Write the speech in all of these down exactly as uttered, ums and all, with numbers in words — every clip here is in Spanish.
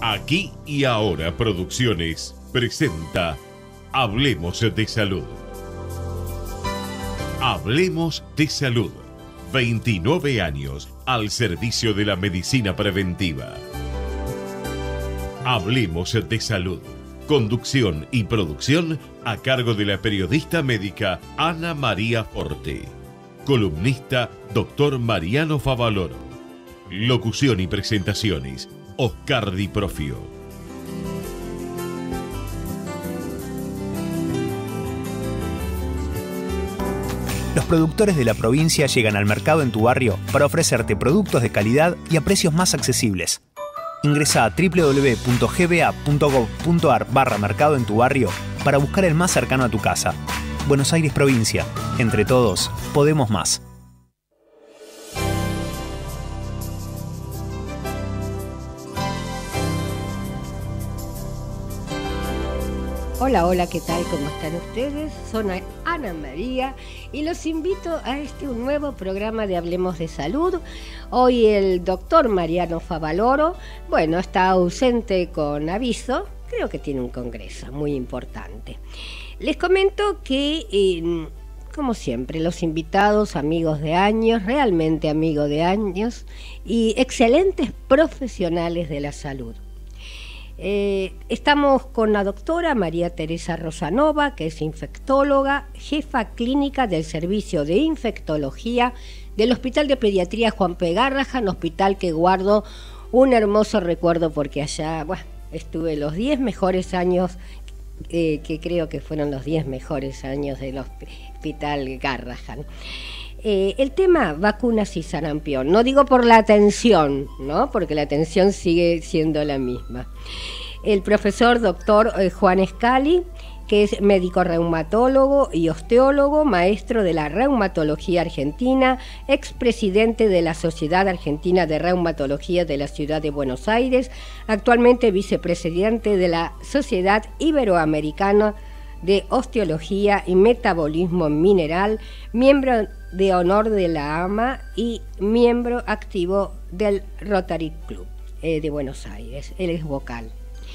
Aquí y Ahora Producciones presenta Hablemos de Salud. Hablemos de Salud. veintinueve años al servicio de la medicina preventiva. Hablemos de Salud. Conducción y producción a cargo de la periodista médica Ana María Forte. Columnista doctor Mariano Favaloro. Locución y presentaciones Oscar Di Profio. Los productores de la provincia llegan al mercado en tu barrio para ofrecerte productos de calidad y a precios más accesibles. Ingresa a doble u doble u doble u punto g b a punto gov punto a r barra mercado en tu barrio para buscar el más cercano a tu casa. Buenos Aires Provincia. Entre todos, podemos más. Hola, hola, ¿qué tal? ¿Cómo están ustedes? Soy Ana María y los invito a este un nuevo programa de Hablemos de Salud. Hoy el doctor Mariano Favaloro, bueno, está ausente con aviso, creo que tiene un congreso muy importante. Les comento que, eh, como siempre, los invitados, amigos de años, realmente amigos de años y excelentes profesionales de la salud. Eh, estamos con la doctora María Teresa Rosanova, que es infectóloga, jefa clínica del Servicio de Infectología del Hospital de Pediatría Juan P. Garrahan, hospital que guardo un hermoso recuerdo porque allá, bueno, estuve los diez mejores años, eh, que creo que fueron los diez mejores años del Hospital Garrahan. Eh, el tema vacunas y sarampión, no digo por la atención, ¿no? Porque la atención sigue siendo la misma. El profesor doctor eh, Juan Scali, que es médico reumatólogo y osteólogo, maestro de la reumatología argentina, expresidente de la Sociedad Argentina de Reumatología de la Ciudad de Buenos Aires, actualmente vicepresidente de la Sociedad Iberoamericana de Osteología y Metabolismo Mineral, miembro de honor de la A M A y miembro activo del Rotary Club eh, de Buenos Aires. Él es vocal.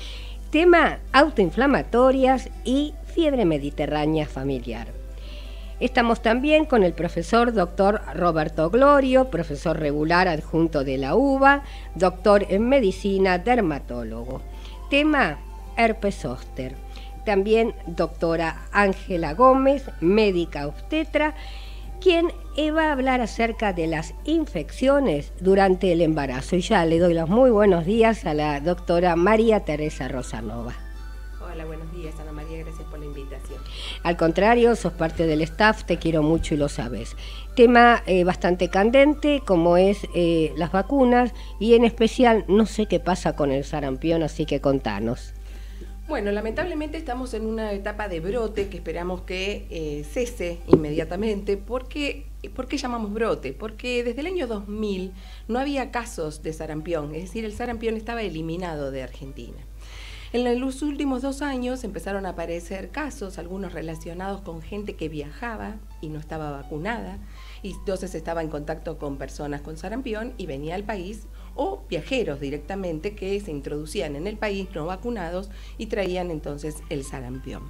Tema: autoinflamatorias y fiebre mediterránea familiar. Estamos también con el profesor doctor Roberto Glorio, profesor regular adjunto de la U B A, doctor en medicina, dermatólogo. Tema: herpes zóster. También doctora Ángela Gómez, médica obstetra, quien va a hablar acerca de las infecciones durante el embarazo. Y ya le doy los muy buenos días a la doctora María Teresa Rosanova. Hola, buenos días, Ana María, gracias por la invitación. Al contrario, sos parte del staff, te quiero mucho y lo sabes. Tema eh, bastante candente, como es eh, las vacunas, y en especial no sé qué pasa con el sarampión, así que contanos. Bueno, lamentablemente estamos en una etapa de brote que esperamos que eh, cese inmediatamente. ¿Por qué, ¿Por qué llamamos brote? Porque desde el año dos mil no había casos de sarampión, es decir, el sarampión estaba eliminado de Argentina. En los últimos dos años empezaron a aparecer casos, algunos relacionados con gente que viajaba y no estaba vacunada, y entonces estaba en contacto con personas con sarampión y venía al país, o viajeros directamente que se introducían en el país no vacunados y traían entonces el sarampión.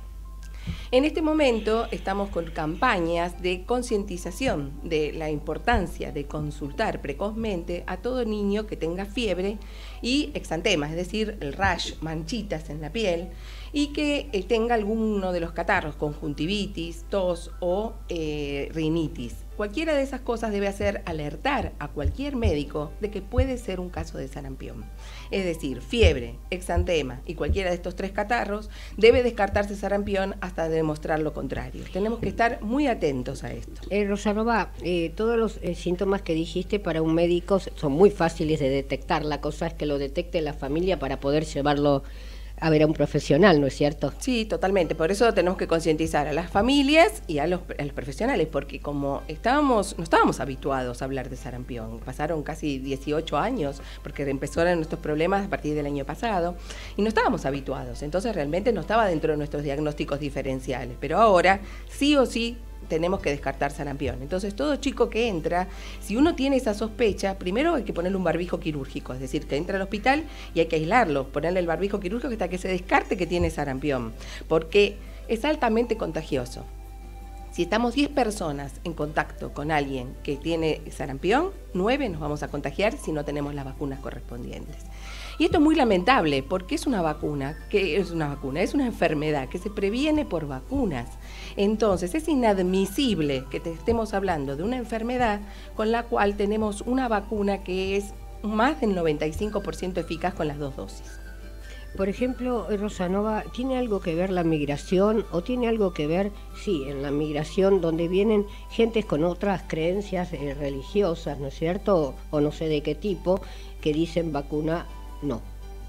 En este momento estamos con campañas de concientización de la importancia de consultar precozmente a todo niño que tenga fiebre y exantema, es decir, el rash, manchitas en la piel, y que eh, tenga alguno de los catarros, conjuntivitis, tos o eh, rinitis. Cualquiera de esas cosas debe hacer alertar a cualquier médico de que puede ser un caso de sarampión. Es decir, fiebre, exantema y cualquiera de estos tres catarros, debe descartarse sarampión hasta demostrar lo contrario. Tenemos que estar muy atentos a esto. Eh, Rosanova, eh, todos los eh, síntomas que dijiste para un médico son muy fáciles de detectar. La cosa es que lo detecte la familia para poder llevarlo a ver a un profesional, ¿no es cierto? Sí, totalmente. Por eso tenemos que concientizar a las familias y a los, a los profesionales, porque como estábamos, no estábamos habituados a hablar de sarampión, pasaron casi dieciocho años, porque empezaron nuestros problemas a partir del año pasado, y no estábamos habituados, entonces realmente no estaba dentro de nuestros diagnósticos diferenciales, pero ahora sí o sí tenemos que descartar sarampión. Entonces, todo chico que entra, si uno tiene esa sospecha, primero hay que ponerle un barbijo quirúrgico, es decir, que entra al hospital y hay que aislarlo, ponerle el barbijo quirúrgico hasta que se descarte que tiene sarampión, porque es altamente contagioso. Si estamos diez personas en contacto con alguien que tiene sarampión, nueve nos vamos a contagiar si no tenemos las vacunas correspondientes. Y esto es muy lamentable porque es una vacuna, que es una vacuna, es una enfermedad que se previene por vacunas. Entonces es inadmisible que te estemos hablando de una enfermedad con la cual tenemos una vacuna que es más del noventa y cinco por ciento eficaz con las dos dosis. Por ejemplo, Rosanova, ¿tiene algo que ver la migración o tiene algo que ver, sí, en la migración donde vienen gentes con otras creencias eh, religiosas, ¿no es cierto? O no sé de qué tipo, que dicen vacuna no?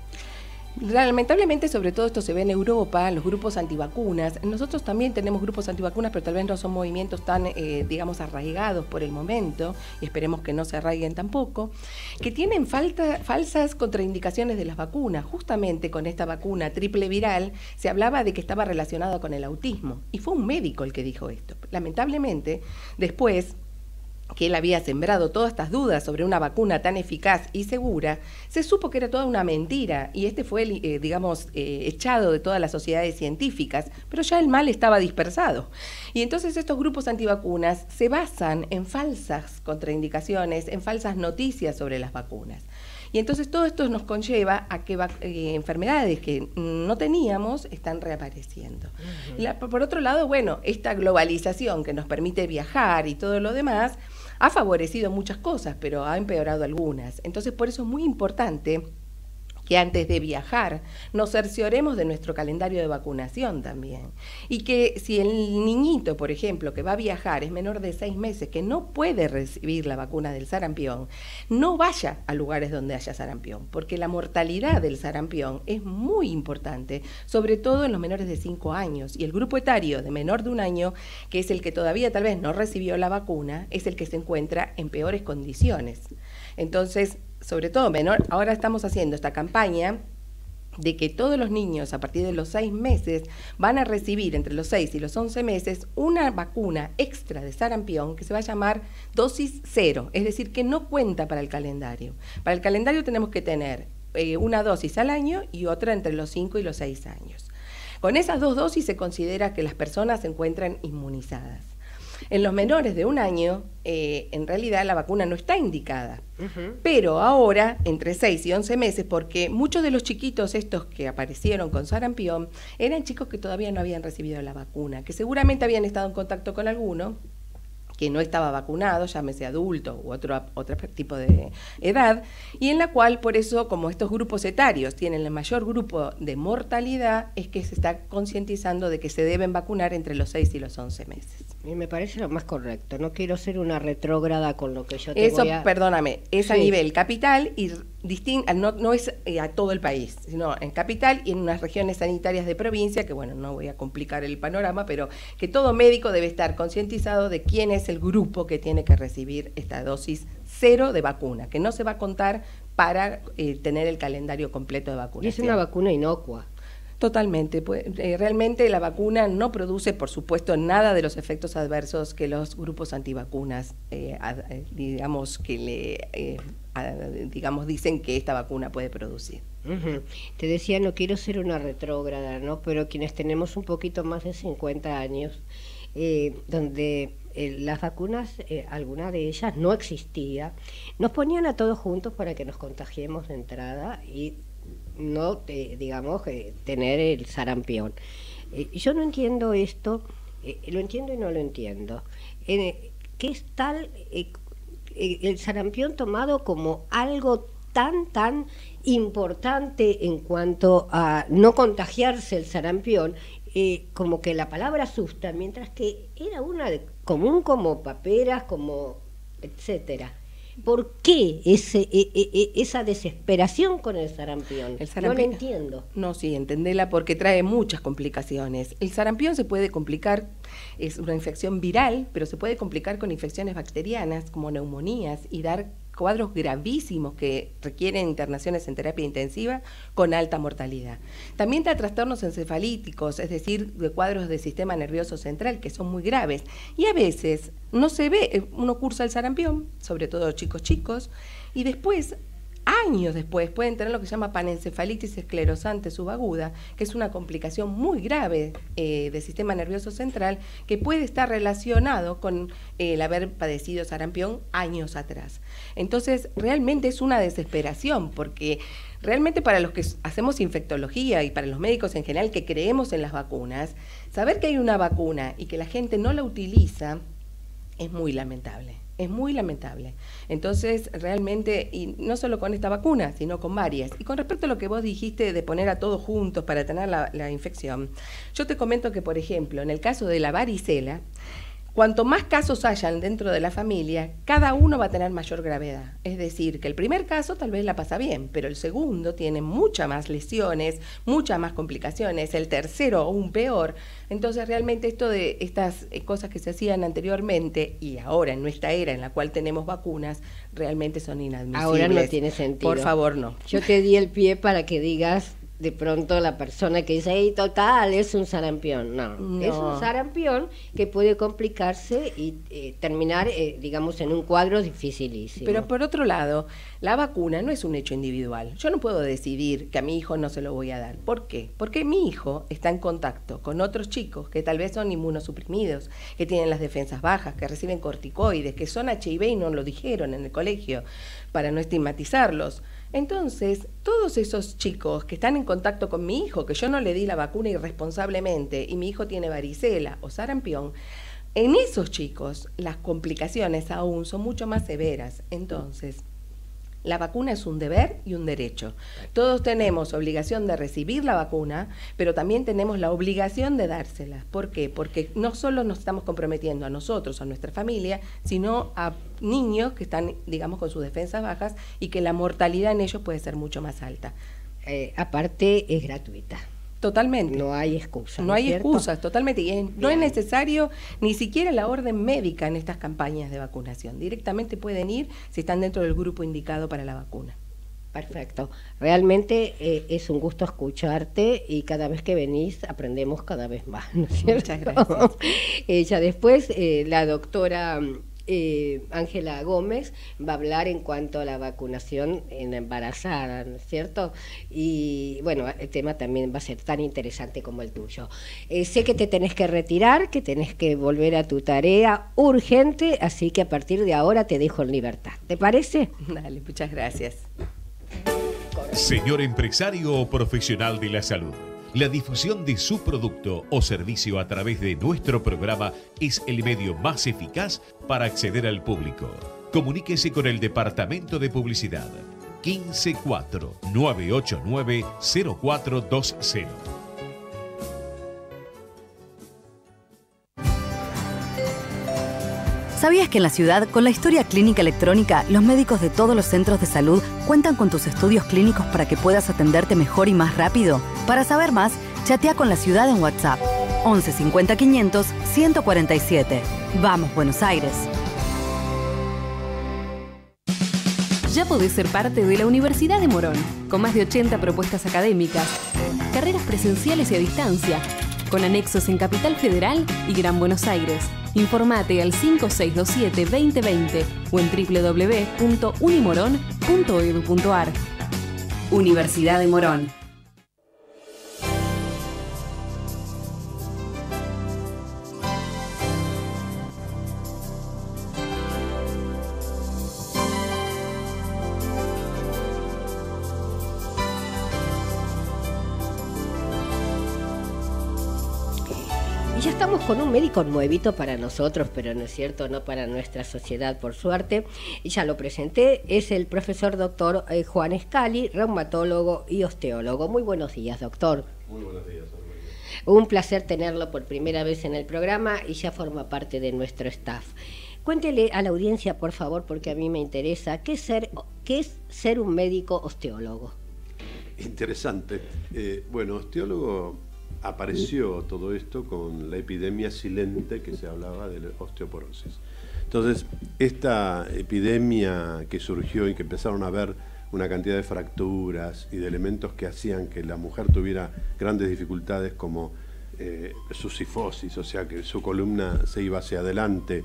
Lamentablemente, sobre todo esto se ve en Europa, los grupos antivacunas. Nosotros también tenemos grupos antivacunas, pero tal vez no son movimientos tan, eh, digamos, arraigados por el momento, y esperemos que no se arraiguen tampoco, que tienen falta, falsas contraindicaciones de las vacunas. Justamente con esta vacuna triple viral se hablaba de que estaba relacionada con el autismo, y fue un médico el que dijo esto. Lamentablemente, después que él había sembrado todas estas dudas sobre una vacuna tan eficaz y segura, se supo que era toda una mentira y este fue, eh, digamos, eh, echado de todas las sociedades científicas, pero ya el mal estaba dispersado. Y entonces estos grupos antivacunas se basan en falsas contraindicaciones, en falsas noticias sobre las vacunas. Y entonces todo esto nos conlleva a que eh, enfermedades que no teníamos están reapareciendo. Uh-huh. La, por otro lado, bueno, esta globalización que nos permite viajar y todo lo demás ha favorecido muchas cosas, pero ha empeorado algunas. Entonces, por eso es muy importante que antes de viajar nos cercioremos de nuestro calendario de vacunación también. Y que si el niñito, por ejemplo, que va a viajar es menor de seis meses, que no puede recibir la vacuna del sarampión, no vaya a lugares donde haya sarampión, porque la mortalidad del sarampión es muy importante, sobre todo en los menores de cinco años. Y el grupo etario de menor de un año, que es el que todavía tal vez no recibió la vacuna, es el que se encuentra en peores condiciones. Entonces, sobre todo menor, ahora estamos haciendo esta campaña de que todos los niños a partir de los seis meses van a recibir entre los seis y los once meses una vacuna extra de sarampión que se va a llamar dosis cero, es decir, que no cuenta para el calendario. Para el calendario tenemos que tener eh, una dosis al año y otra entre los cinco y los seis años. Con esas dos dosis se considera que las personas se encuentran inmunizadas. En los menores de un año, eh, en realidad la vacuna no está indicada, uh-huh. Pero ahora, entre seis y once meses, porque muchos de los chiquitos estos que aparecieron con sarampión eran chicos que todavía no habían recibido la vacuna, que seguramente habían estado en contacto con alguno que no estaba vacunado, llámese adulto u otro, otro tipo de edad, y en la cual, por eso, como estos grupos etarios tienen el mayor grupo de mortalidad, es que se está concientizando de que se deben vacunar entre los seis y los once meses. Y me parece lo más correcto, no quiero ser una retrógrada con lo que yo te Eso, voy a... perdóname, es sí. A nivel capital y distinto, no, no es eh, a todo el país, sino en capital y en unas regiones sanitarias de provincia, que bueno, no voy a complicar el panorama, pero que todo médico debe estar concientizado de quién es el grupo que tiene que recibir esta dosis cero de vacuna, que no se va a contar para eh, tener el calendario completo de vacunación. Y es una vacuna inocua. Totalmente. Pues, eh, realmente la vacuna no produce, por supuesto, nada de los efectos adversos que los grupos antivacunas, eh, a, eh, digamos, que le, eh, a, digamos, dicen que esta vacuna puede producir. Uh-huh. Te decía, no quiero ser una retrógrada, ¿no? Pero quienes tenemos un poquito más de cincuenta años, eh, donde eh, las vacunas, eh, alguna de ellas no existía, nos ponían a todos juntos para que nos contagiemos de entrada y no, eh, digamos, eh, tener el sarampión. Eh, yo no entiendo esto, eh, lo entiendo y no lo entiendo. Eh, ¿Qué es tal eh, eh, el sarampión tomado como algo tan, tan importante en cuanto a no contagiarse el sarampión? Eh, como que la palabra asusta, mientras que era una de, común como paperas, como etcétera. ¿Por qué ese, e, e, esa desesperación con el sarampión? El sarampión? No lo entiendo. No, sí, entendela porque trae muchas complicaciones. El sarampión se puede complicar, es una infección viral, pero se puede complicar con infecciones bacterianas como neumonías y dar cuadros gravísimos que requieren internaciones en terapia intensiva con alta mortalidad. También da trastornos encefalíticos, es decir, de cuadros del sistema nervioso central que son muy graves. Y a veces no se ve, uno cursa el sarampión, sobre todo chicos chicos, y después, años después, pueden tener lo que se llama panencefalitis esclerosante subaguda, que es una complicación muy grave eh, del sistema nervioso central, que puede estar relacionado con eh, el haber padecido sarampión años atrás. Entonces, realmente es una desesperación, porque realmente para los que hacemos infectología y para los médicos en general que creemos en las vacunas, saber que hay una vacuna y que la gente no la utiliza es muy lamentable. Es muy lamentable. Entonces, realmente, y no solo con esta vacuna, sino con varias. Y con respecto a lo que vos dijiste de poner a todos juntos para tener la, la infección, yo te comento que, por ejemplo, en el caso de la varicela, cuanto más casos hayan dentro de la familia, cada uno va a tener mayor gravedad. Es decir, que el primer caso tal vez la pasa bien, pero el segundo tiene muchas más lesiones, muchas más complicaciones, el tercero aún peor. Entonces, realmente esto de estas cosas que se hacían anteriormente y ahora en nuestra era en la cual tenemos vacunas, realmente son inadmisibles. Ahora no tiene sentido. Por favor, no. Yo te di el pie para que digas de pronto la persona que dice, hey, total, es un sarampión. No, no. Es un sarampión que puede complicarse y eh, terminar, eh, digamos, en un cuadro dificilísimo. Pero por otro lado, la vacuna no es un hecho individual. Yo no puedo decidir que a mi hijo no se lo voy a dar. ¿Por qué? Porque mi hijo está en contacto con otros chicos que tal vez son inmunosuprimidos, que tienen las defensas bajas, que reciben corticoides, que son H I V y no lo dijeron en el colegio, para no estigmatizarlos. Entonces, todos esos chicos que están en contacto con mi hijo, que yo no le di la vacuna irresponsablemente y mi hijo tiene varicela o sarampión, en esos chicos las complicaciones aún son mucho más severas. Entonces, la vacuna es un deber y un derecho. Todos tenemos obligación de recibir la vacuna, pero también tenemos la obligación de dársela. ¿Por qué? Porque no solo nos estamos comprometiendo a nosotros, a nuestra familia, sino a niños que están, digamos, con sus defensas bajas y que la mortalidad en ellos puede ser mucho más alta. Eh, aparte, es gratuita. Totalmente. No hay excusas. No, ¿no hay cierto? excusas, totalmente. Y es, no es necesario ni siquiera la orden médica en estas campañas de vacunación. Directamente pueden ir si están dentro del grupo indicado para la vacuna. Perfecto. Realmente eh, es un gusto escucharte y cada vez que venís aprendemos cada vez más, ¿no es cierto? Muchas gracias. eh, ya después eh, la doctora eh, Ángela Gómez va a hablar en cuanto a la vacunación en la embarazada, ¿no es cierto? Y bueno, el tema también va a ser tan interesante como el tuyo. Eh, sé que te tenés que retirar, que tenés que volver a tu tarea urgente, así que a partir de ahora te dejo en libertad. ¿Te parece? Dale, muchas gracias. Señor empresario o profesional de la salud, la difusión de su producto o servicio a través de nuestro programa es el medio más eficaz para acceder al público. Comuníquese con el Departamento de Publicidad quince cuatro nueve ocho nueve cero cuatro dos cero. ¿Sabías que en la ciudad, con la historia clínica electrónica, los médicos de todos los centros de salud cuentan con tus estudios clínicos para que puedas atenderte mejor y más rápido? Para saber más, chatea con la ciudad en WhatsApp once cincuenta quinientos ciento cuarenta y siete. Vamos, Buenos Aires. Ya podés ser parte de la Universidad de Morón, con más de ochenta propuestas académicas, carreras presenciales y a distancia, con anexos en Capital Federal y Gran Buenos Aires. Informate al cinco seis dos siete, veinte veinte o en doble u doble u doble u punto unimoron punto edu punto ar. Universidad de Morón. Ya estamos con un médico nuevito para nosotros, pero no es cierto, no para nuestra sociedad, por suerte. Ya lo presenté, es el profesor doctor eh, Juan Scali, reumatólogo y osteólogo. Muy buenos días, doctor. Muy buenos días, Ana María. Un placer tenerlo por primera vez en el programa y ya forma parte de nuestro staff. Cuéntele a la audiencia, por favor, porque a mí me interesa, ¿qué es ser, qué es ser un médico osteólogo? Interesante. Eh, bueno, osteólogo... Apareció todo esto con la epidemia silente que se hablaba de la osteoporosis. Entonces, esta epidemia que surgió y que empezaron a ver una cantidad de fracturas y de elementos que hacían que la mujer tuviera grandes dificultades como eh, su sifosis, o sea que su columna se iba hacia adelante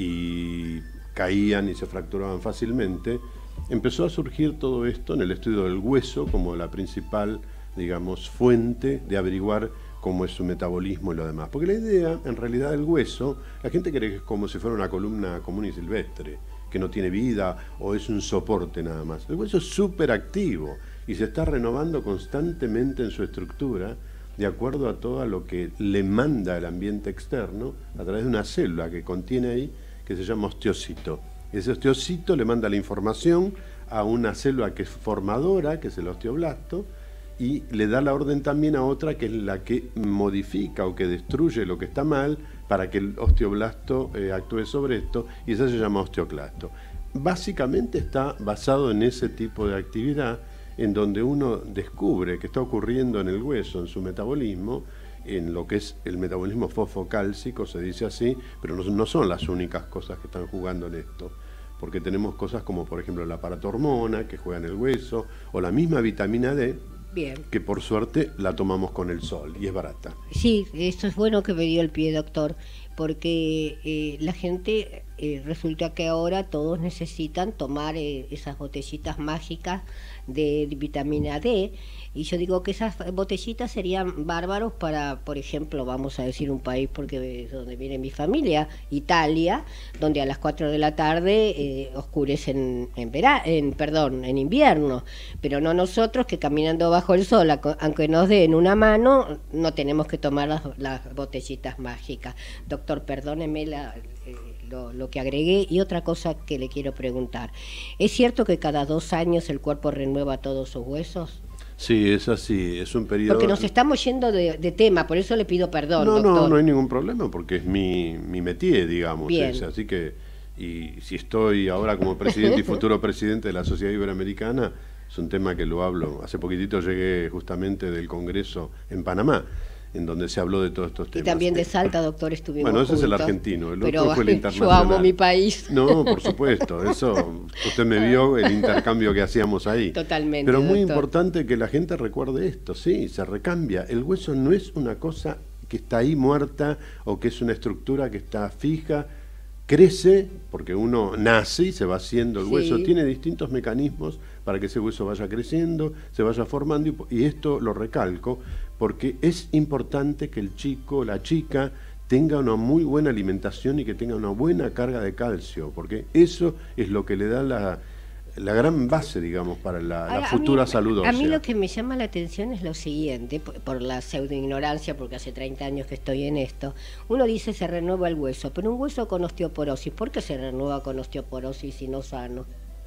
y caían y se fracturaban fácilmente, empezó a surgir todo esto en el estudio del hueso como la principal, digamos, fuente de averiguar cómo es su metabolismo y lo demás. Porque la idea, en realidad, del hueso, la gente cree que es como si fuera una columna común y silvestre, que no tiene vida o es un soporte nada más. El hueso es súper activo y se está renovando constantemente en su estructura de acuerdo a todo lo que le manda el ambiente externo a través de una célula que contiene ahí, que se llama osteocito. Ese osteocito le manda la información a una célula que es formadora, que es el osteoblasto, y le da la orden también a otra que es la que modifica o que destruye lo que está mal para que el osteoblasto eh, actúe sobre esto, y eso se llama osteoclasto. Básicamente está basado en ese tipo de actividad en donde uno descubre que está ocurriendo en el hueso, en su metabolismo, en lo que es el metabolismo fosfocálcico, se dice así, pero no, no son las únicas cosas que están jugando en esto, porque tenemos cosas como por ejemplo la paratormona que juega en el hueso, o la misma vitamina D, Bien. que por suerte la tomamos con el sol y es barata. Sí, esto es bueno que me dio el pie, doctor, porque eh, la gente, eh, resulta que ahora todos necesitan tomar eh, esas botellitas mágicas de vitamina D, y yo digo que esas botellitas serían bárbaros para, por ejemplo, vamos a decir un país porque es donde viene mi familia, Italia, donde a las cuatro de la tarde eh, oscurece en, en, vera, en, perdón, en invierno, pero no nosotros que caminando bajo el sol, aunque nos den una mano, no tenemos que tomar las, las botellitas mágicas. Doctor, perdóneme la... Eh, Lo, lo que agregué. Y otra cosa que le quiero preguntar, ¿es cierto que cada dos años el cuerpo renueva todos sus huesos? Sí, es así, es un periodo... Porque nos estamos yendo de, de tema, por eso le pido perdón, No, doctor. no, no hay ningún problema, porque es mi, mi métier, digamos. Bien. Es, así que, y si estoy ahora como presidente y futuro presidente de la Sociedad Iberoamericana, es un tema que lo hablo. Hace poquitito llegué justamente del Congreso en Panamá, en donde se habló de todos estos temas. Y también de Salta, doctor, estuvimos Bueno, ese juntos, es el argentino, el pero otro fue el internacional. yo amo mi país. No, por supuesto, eso, usted me vio el intercambio que hacíamos ahí. Totalmente, Pero muy doctor. importante que la gente recuerde esto, sí, se recambia. El hueso no es una cosa que está ahí muerta o que es una estructura que está fija. Crece, porque uno nace y se va haciendo el Sí. hueso, tiene distintos mecanismos para que ese hueso vaya creciendo, se vaya formando, y, y esto lo recalco, porque es importante que el chico, la chica, tenga una muy buena alimentación y que tenga una buena carga de calcio, porque eso es lo que le da la, la gran base, digamos, para la, la Ahora, futura a mí, salud ósea. A mí lo que me llama la atención es lo siguiente, por, por la pseudoignorancia, porque hace treinta años que estoy en esto. Uno dice se renueva el hueso, pero un hueso con osteoporosis, ¿por qué se renueva con osteoporosis y no sano?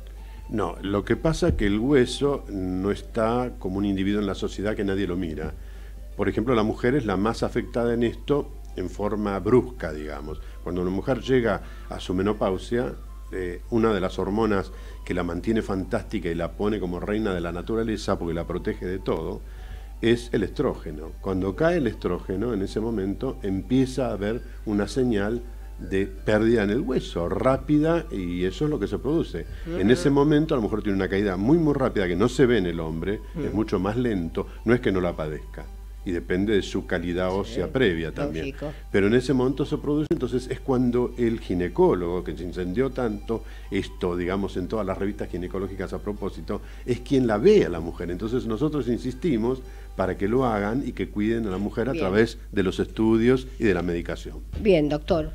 No, lo que pasa es que el hueso no está como un individuo en la sociedad que nadie lo mira. Por ejemplo, la mujer es la más afectada en esto en forma brusca, digamos. Cuando una mujer llega a su menopausia, eh, una de las hormonas que la mantiene fantástica y la pone como reina de la naturaleza porque la protege de todo, es el estrógeno. Cuando cae el estrógeno, en ese momento empieza a haber una señal de pérdida en el hueso, rápida, y eso es lo que se produce. Uh-huh. En ese momento a lo mejor tiene una caída muy muy rápida que no se ve en el hombre, uh-huh. es mucho más lento, no es que no la padezca, y depende de su calidad ósea sí, previa también. Lógico. Pero en ese momento se produce, entonces es cuando el ginecólogo, que se incendió tanto, esto digamos en todas las revistas ginecológicas a propósito, es quien la ve a la mujer. Entonces nosotros insistimos para que lo hagan y que cuiden a la mujer a Bien. través de los estudios y de la medicación. Bien, doctor.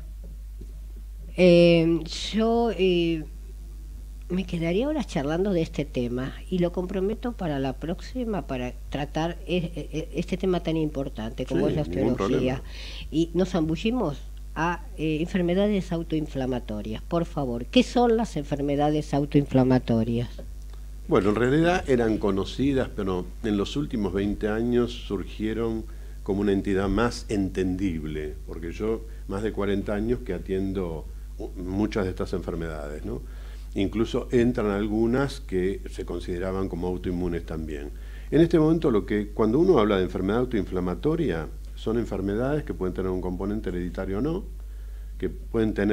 Eh, yo eh, me quedaría horas charlando de este tema y lo comprometo para la próxima para tratar e, este tema tan importante como sí, es la osteología. Y nos zambullimos a eh, enfermedades autoinflamatorias. Por favor, ¿qué son las enfermedades autoinflamatorias? Bueno, en realidad eran conocidas, pero en los últimos veinte años surgieron como una entidad más entendible, porque yo más de cuarenta años que atiendo muchas de estas enfermedades, ¿no? Incluso entran algunas que se consideraban como autoinmunes también. En este momento, lo que cuando uno habla de enfermedad autoinflamatoria, son enfermedades que pueden tener un componente hereditario o no, que pueden tener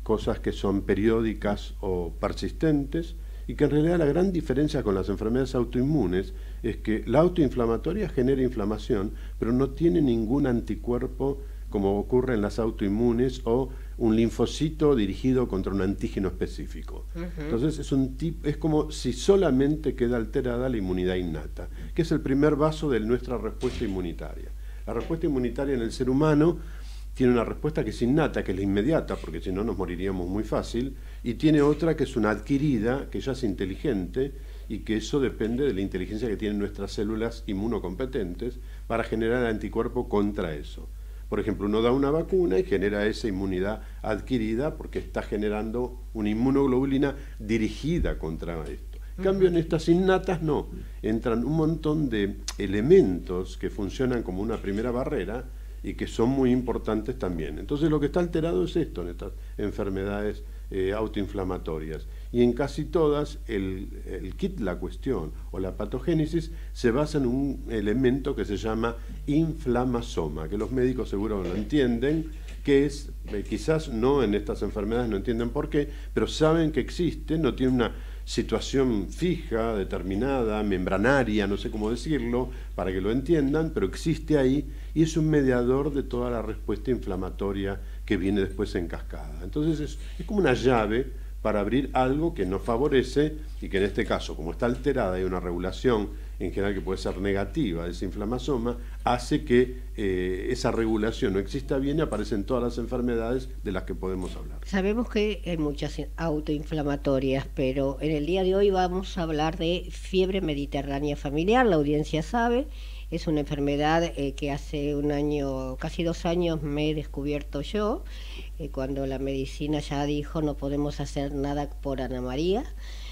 cosas que son periódicas o persistentes, y que en realidad la gran diferencia con las enfermedades autoinmunes es que la autoinflamatoria genera inflamación, pero no tiene ningún anticuerpo como ocurre en las autoinmunes o un linfocito dirigido contra un antígeno específico. Uh-huh. Entonces es, un tip, es como si solamente queda alterada la inmunidad innata, que es el primer paso de nuestra respuesta inmunitaria. La respuesta inmunitaria en el ser humano tiene una respuesta que es innata, que es la inmediata, porque si no nos moriríamos muy fácil, y tiene otra que es una adquirida, que ya es inteligente, y que eso depende de la inteligencia que tienen nuestras células inmunocompetentes para generar anticuerpo contra eso. Por ejemplo, uno da una vacuna y genera esa inmunidad adquirida porque está generando una inmunoglobulina dirigida contra esto. En cambio, en estas innatas no, entran un montón de elementos que funcionan como una primera barrera y que son muy importantes también. Entonces lo que está alterado es esto en estas enfermedades eh, autoinflamatorias. Y en casi todas el, el kit, la cuestión o la patogénesis se basa en un elemento que se llama inflamasoma, que los médicos seguro lo entienden, que es, eh, quizás no en estas enfermedades, no entienden por qué, pero saben que existe, no tiene una situación fija, determinada, membranaria, no sé cómo decirlo, para que lo entiendan, pero existe ahí y es un mediador de toda la respuesta inflamatoria que viene después en cascada. Entonces es, es como una llave para abrir algo que nos favorece y que en este caso, como está alterada, hay una regulación en general que puede ser negativa de ese inflamasoma, hace que eh, esa regulación no exista bien y aparecen todas las enfermedades de las que podemos hablar. Sabemos que hay muchas autoinflamatorias, pero en el día de hoy vamos a hablar de fiebre mediterránea familiar. La audiencia sabe, es una enfermedad eh, que hace un año, casi dos años me he descubierto yo, eh, cuando la medicina ya dijo no podemos hacer nada por Ana María.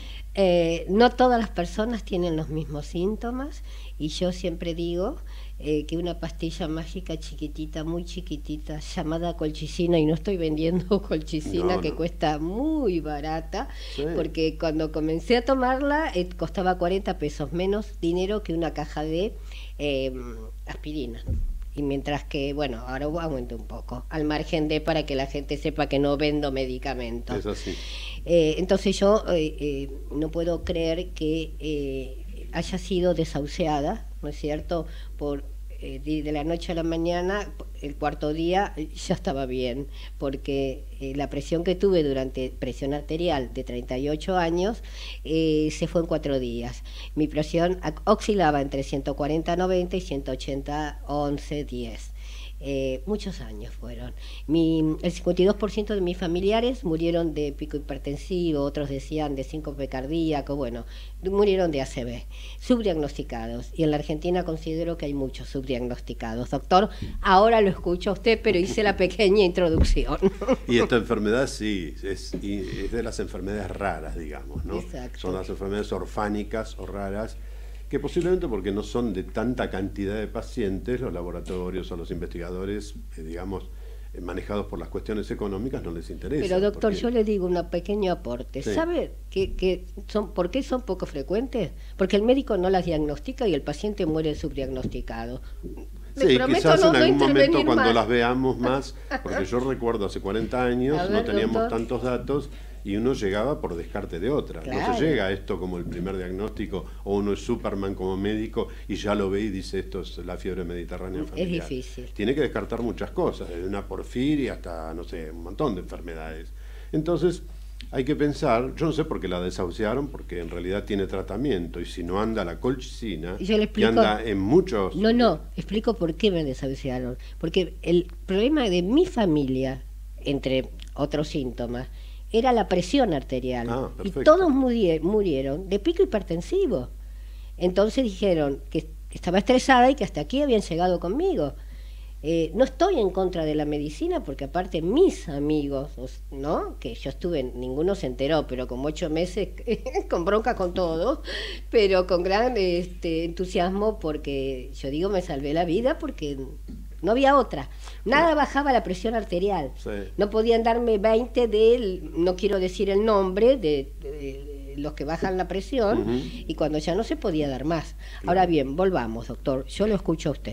Eh, no todas las personas tienen los mismos síntomas y yo siempre digo eh, que una pastilla mágica chiquitita, muy chiquitita, llamada colchicina, y no estoy vendiendo colchicina, no, que no. Cuesta muy barata, sí. Porque cuando comencé a tomarla eh, costaba cuarenta pesos, menos dinero que una caja de eh, aspirina. Y mientras que, bueno, ahora aumento un poco, al margen de para que la gente sepa que no vendo medicamentos. Es así. Eh, entonces yo eh, eh, no puedo creer que eh, haya sido desahuciada, ¿no es cierto?, por eh, de, de la noche a la mañana, el cuarto día ya estaba bien, porque eh, la presión que tuve durante, presión arterial de treinta y ocho años, eh, se fue en cuatro días. Mi presión oscilaba entre ciento cuarenta noventa y ciento ochenta once diez. Eh, muchos años fueron. Mi, el cincuenta y dos por ciento de mis familiares murieron de pico hipertensivo, otros decían de síncope cardíaco, bueno, murieron de A C V, subdiagnosticados. Y en la Argentina considero que hay muchos subdiagnosticados. Doctor, ahora lo escucho a usted, pero hice la pequeña introducción. Y esta enfermedad sí, es, es de las enfermedades raras, digamos, ¿no? Exacto. Son las enfermedades orfánicas o raras, que posiblemente porque no son de tanta cantidad de pacientes, los laboratorios o los investigadores, eh, digamos, eh, manejados por las cuestiones económicas, no les interesa. Pero doctor, porque... yo le digo un pequeño aporte. Sí. ¿Sabe que, que son, por qué son poco frecuentes? Porque el médico no las diagnostica y el paciente muere subdiagnosticado. Me sí, prometo quizás no, en no algún momento más. Cuando las veamos más, porque yo recuerdo hace cuarenta años, ver, no teníamos doctor. tantos datos y uno llegaba por descarte de otra. Claro. No se llega a esto como el primer diagnóstico o uno es Superman como médico y ya lo ve y dice esto es la fiebre mediterránea familiar. Es difícil. Tiene que descartar muchas cosas, desde una porfiria hasta, no sé, un montón de enfermedades. Entonces, hay que pensar, yo no sé por qué la desahuciaron, porque en realidad tiene tratamiento, y si no anda la colchicina, Yo le explico, que anda en muchos... No, no, explico por qué me desahuciaron. Porque el problema de mi familia, entre otros síntomas, era la presión arterial. Ah, y perfecto. todos murier, murieron de pico hipertensivo. Entonces dijeron que estaba estresada y que hasta aquí habían llegado conmigo. Eh, no estoy en contra de la medicina porque aparte mis amigos, ¿no?, que yo estuve, ninguno se enteró, pero como ocho meses con bronca con todo, pero con gran este, entusiasmo, porque yo digo me salvé la vida porque no había otra. Nada bajaba la presión arterial. Sí. No podían darme veinte de, no quiero decir el nombre, de, de los que bajan la presión, uh-huh. Y cuando ya no se podía dar más. Ahora bien, volvamos, doctor, yo lo escucho a usted.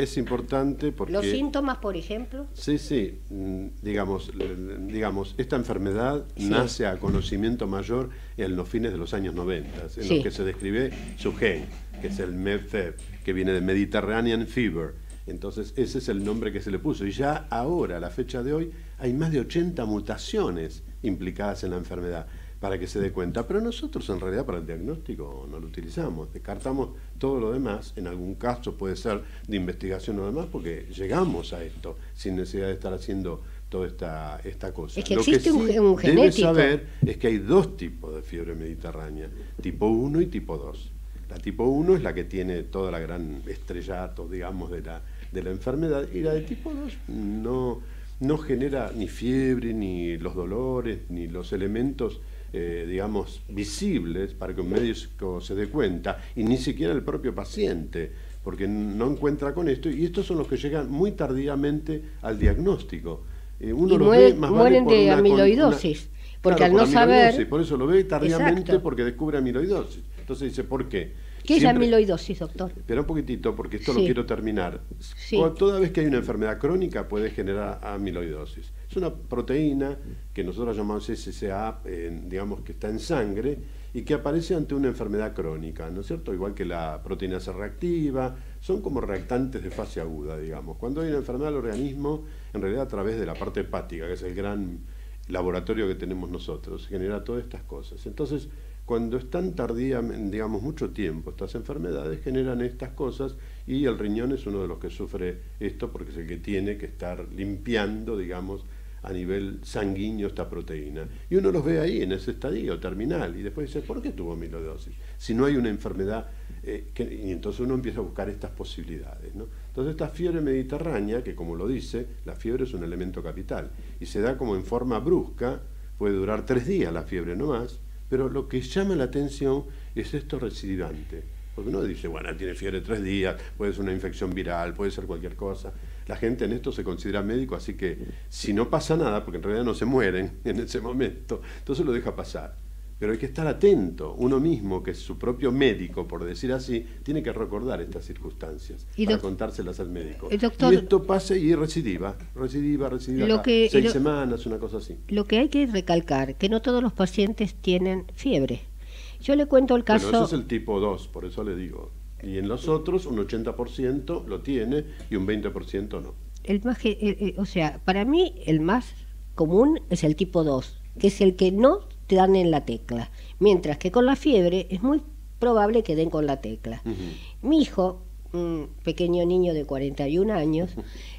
Es importante porque... ¿Los síntomas, por ejemplo? Sí, sí. Digamos, digamos esta enfermedad sí. nace a conocimiento mayor en los fines de los años noventa, en sí. los que se describe su gen, que es el MEDFEB, que viene de Mediterranean Fever. Entonces, ese es el nombre que se le puso. Y ya ahora, a la fecha de hoy, hay más de ochenta mutaciones implicadas en la enfermedad, para que se dé cuenta. Pero nosotros, en realidad, para el diagnóstico no lo utilizamos. Descartamos todo lo demás. En algún caso puede ser de investigación o demás, porque llegamos a esto sin necesidad de estar haciendo toda esta, esta cosa. Es que lo existe que sí un, un genético. debes saber es que hay dos tipos de fiebre mediterránea, tipo uno y tipo dos. La tipo uno es la que tiene toda la gran estrellato, digamos, de la, de la enfermedad, y la de tipo dos no, no genera ni fiebre, ni los dolores, ni los elementos Eh, digamos, visibles para que un médico se dé cuenta, y ni siquiera el propio paciente, porque no encuentra con esto, y estos son los que llegan muy tardíamente al diagnóstico. Eh, uno y los mueren, ve más mueren vale por de una, amiloidosis, una, porque claro, al no por saber... Por eso lo ve tardíamente. Exacto. Porque descubre amiloidosis. Entonces dice, ¿por qué? ¿Qué es Siempre... la amiloidosis, doctor? Espera un poquitito, porque esto sí. lo quiero terminar. Sí. Toda vez que hay una enfermedad crónica puede generar amiloidosis. Es una proteína que nosotros llamamos S S A, eh, digamos que está en sangre, y que aparece ante una enfermedad crónica, ¿no es cierto? Igual que la proteína C reactiva, son como reactantes de fase aguda, digamos. Cuando hay una enfermedad del organismo, en realidad a través de la parte hepática, que es el gran laboratorio que tenemos nosotros, genera todas estas cosas. Entonces, cuando están tardíamente, digamos, mucho tiempo, estas enfermedades generan estas cosas, y el riñón es uno de los que sufre esto, porque es el que tiene que estar limpiando, digamos, a nivel sanguíneo esta proteína. Y uno los ve ahí en ese estadio terminal, y después dice, ¿por qué tuvo amiloidosis? Si no hay una enfermedad, eh, que, y entonces uno empieza a buscar estas posibilidades, ¿no? Entonces esta fiebre mediterránea, que como lo dice, la fiebre es un elemento capital, y se da como en forma brusca, puede durar tres días la fiebre no más, pero lo que llama la atención es esto recidivante. Porque uno dice, bueno, tiene fiebre tres días, puede ser una infección viral, puede ser cualquier cosa. La gente en esto se considera médico, así que si no pasa nada, porque en realidad no se mueren en ese momento, entonces lo deja pasar. Pero hay que estar atento. Uno mismo, que es su propio médico, por decir así, tiene que recordar estas circunstancias para contárselas al médico. Doctor, y esto pasa y recidiva, recidiva, recidiva, lo que, seis lo, semanas, una cosa así. Lo que hay que recalcar, que no todos los pacientes tienen fiebre. Yo le cuento el caso... Bueno, eso es el tipo dos, por eso le digo. Y en los otros, un ochenta por ciento lo tiene y un veinte por ciento no. El más que, el, el, o sea, para mí el más común es el tipo dos, que es el que no te dan en la tecla. Mientras que con la fiebre es muy probable que den con la tecla. Uh-huh. Mi hijo, un pequeño niño de cuarenta y un años,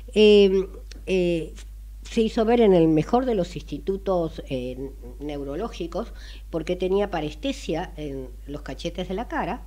eh, eh, se hizo ver en el mejor de los institutos eh, neurológicos porque tenía parestesia en los cachetes de la cara,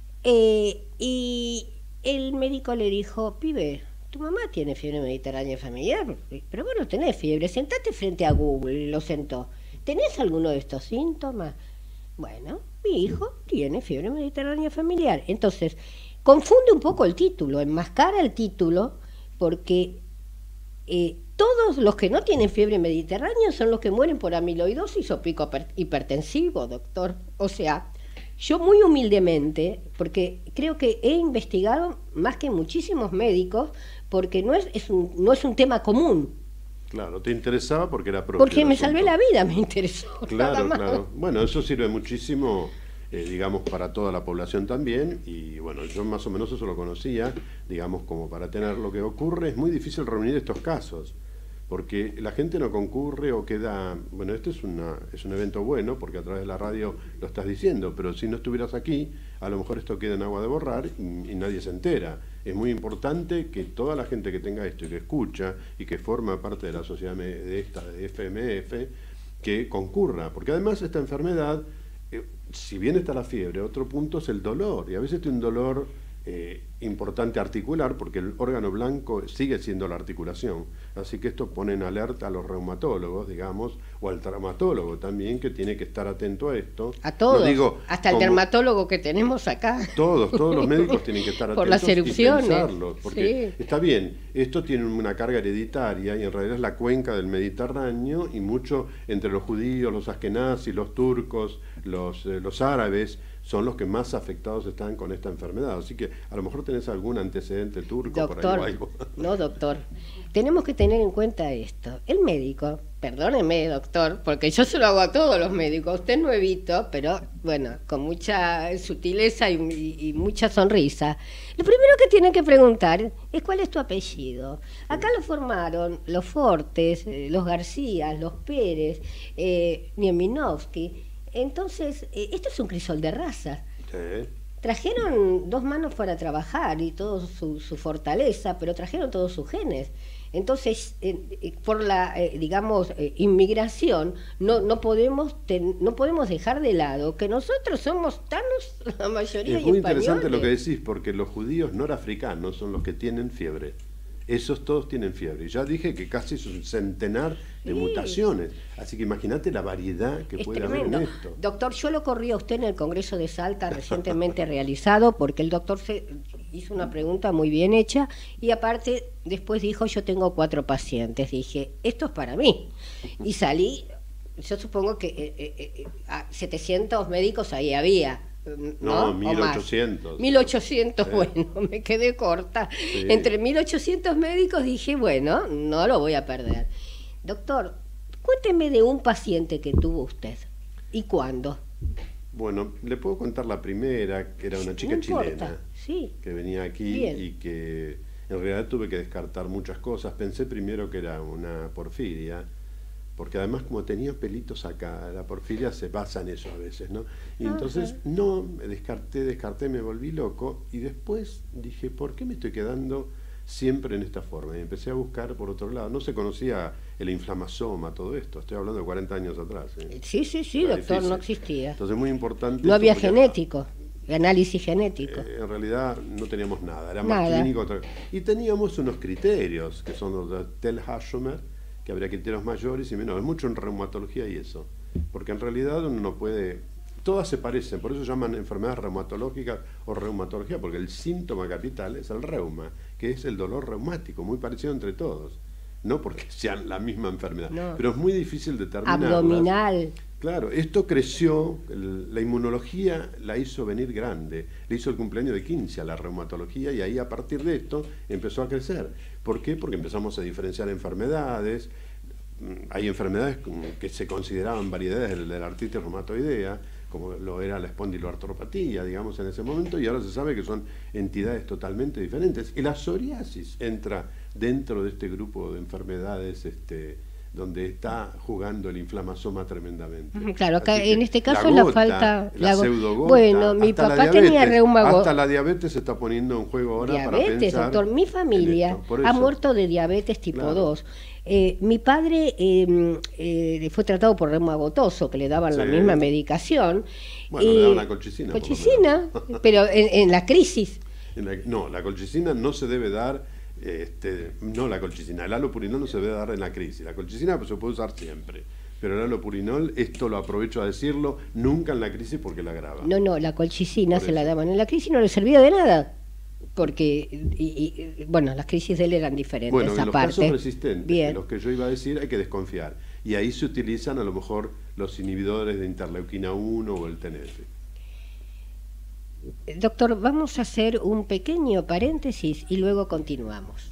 eh, y el médico le dijo, pibe, tu mamá tiene fiebre mediterránea familiar, pero vos no tenés fiebre, sentate frente a Google. Lo sentó. ¿Tenés alguno de estos síntomas? Bueno, mi hijo tiene fiebre mediterránea familiar. Entonces, confunde un poco el título, enmascara el título, porque eh, todos los que no tienen fiebre mediterránea son los que mueren por amiloidosis o pico hipertensivo, doctor. O sea, yo muy humildemente, porque creo que he investigado más que muchísimos médicos, porque no es, es un, no es un tema común. Claro, te interesaba porque era propio. Porque me salvé la vida, me interesó. Claro, claro. Bueno, eso sirve muchísimo, eh, digamos, para toda la población también, y bueno, yo más o menos eso lo conocía, digamos, como para tener. Lo que ocurre, es muy difícil reunir estos casos, porque la gente no concurre o queda... Bueno, este es, una, es un evento bueno, porque a través de la radio lo estás diciendo, pero si no estuvieras aquí, a lo mejor esto queda en agua de borrar y, y nadie se entera. Es muy importante que toda la gente que tenga esto y que escucha y que forma parte de la sociedad de esta, de F M F, que concurra, porque además esta enfermedad, eh, si bien está la fiebre, otro punto es el dolor, y a veces tiene un dolor eh, importante articular, porque el órgano blanco sigue siendo la articulación, así que esto pone en alerta a los reumatólogos, digamos, o al traumatólogo también, que tiene que estar atento a esto. A todos, no digo, hasta el como, dermatólogo que tenemos acá. Todos, todos los médicos tienen que estar atentos por las erupciones, y pensarlo, porque sí. Está bien, esto tiene una carga hereditaria y en realidad es la cuenca del Mediterráneo, y mucho entre los judíos, los askenazis, los turcos, los, eh, los árabes, son los que más afectados están con esta enfermedad, así que a lo mejor tenés algún antecedente turco Doctor, por ahí o algo? No, doctor. Tenemos que tener en cuenta esto. El médico, perdóneme, doctor, porque yo se lo hago a todos los médicos. Usted es nuevito, pero bueno, con mucha sutileza y, y, y mucha sonrisa. Lo primero que tienen que preguntar es cuál es tu apellido. Acá lo formaron los Fortes, eh, los García, los Pérez, eh, Nieminovsky. Entonces, eh, esto es un crisol de razas. Sí. Trajeron dos manos para trabajar y toda su, su fortaleza, pero trajeron todos sus genes. Entonces, eh, por la, eh, digamos, eh, inmigración, no, no, podemos ten, no podemos dejar de lado que nosotros somos tanos, la mayoría, es muy y españoles. interesante lo que decís, porque los judíos norafricanos son los que tienen fiebre. Esos todos tienen fiebre. Y ya dije que casi es un centenar de sí. mutaciones. Así que imagínate la variedad que es puede tremendo. haber en esto. Doctor, yo lo corrí a usted en el Congreso de Salta recientemente realizado, porque el doctor se hizo una pregunta muy bien hecha y aparte después dijo, yo tengo cuatro pacientes. Dije, esto es para mí. Y salí, yo supongo que eh, eh, eh, setecientos médicos ahí había. No, no mil ochocientos. mil ochocientos, sí. Bueno, me quedé corta. Sí. Entre mil ochocientos médicos dije, bueno, no lo voy a perder. Doctor, cuénteme de un paciente que tuvo usted. ¿Y cuándo? Bueno, le puedo contar la primera, que era una chica no importa. chilena, Sí. que venía aquí Bien. y que en realidad tuve que descartar muchas cosas. Pensé primero que era una porfiria, porque además como tenía pelitos acá, la porfiria se basa en eso a veces, ¿no? Y entonces, Ajá. no, me descarté, descarté, me volví loco, y después dije, ¿por qué me estoy quedando siempre en esta forma? Y empecé a buscar por otro lado. No se conocía el inflamasoma, todo esto, estoy hablando de cuarenta años atrás. ¿eh? Sí, sí, sí, Era doctor, difícil. no existía. Entonces, muy importante. No esto había porque, genético, análisis genético. eh, en realidad no teníamos nada, era más Nada. clínico. Otra... Y teníamos unos criterios, que son los de Tel-Hashomer, que habría criterios mayores y menores, mucho en reumatología y eso, porque en realidad uno no puede, todas se parecen, por eso llaman enfermedades reumatológicas o reumatología, porque el síntoma capital es el reuma, que es el dolor reumático, muy parecido entre todos, no porque sean la misma enfermedad, No. pero es muy difícil determinar. Abdominal. Claro, esto creció, el, la inmunología la hizo venir grande, le hizo el cumpleaños de quince a la reumatología y ahí a partir de esto empezó a crecer. ¿Por qué? Porque empezamos a diferenciar enfermedades, hay enfermedades que se consideraban variedades de la artritis reumatoidea, como lo era la espondiloartropatía, digamos, en ese momento, y ahora se sabe que son entidades totalmente diferentes. Y la psoriasis entra dentro de este grupo de enfermedades este, donde está jugando el inflamasoma tremendamente. Claro, acá Así que en este caso la la gota, falta... la la go- pseudogota, bueno, mi hasta la papá tenía diabetes, reumago... Hasta la diabetes se está poniendo en juego ahora para Diabetes, pensar doctor. Mi familia en esto. Por ha eso. muerto de diabetes tipo Claro. dos. Eh, mi padre eh, eh, fue tratado por reumagotoso, que le daban la Sí. misma medicación. Bueno, y- le daban la colchicina, por lo Colchicina, pero en, en la crisis. En la- no, la colchicina no se debe dar, este, no la colchicina, el alopurinol no se debe dar en la crisis. La colchicina pues, se puede usar siempre, pero el alopurinol, esto lo aprovecho a decirlo, nunca en la crisis porque la agrava. No, no, la colchicina Por se la eso. daban en la crisis y no le servía de nada. Porque, y- y- bueno, las crisis de él eran diferentes Bueno, en los aparte. casos resistentes, Bien. de los que yo iba a decir, hay que desconfiar. Y ahí se utilizan a lo mejor los inhibidores de interleuquina uno o el T N F. Doctor, vamos a hacer un pequeño paréntesis y luego continuamos.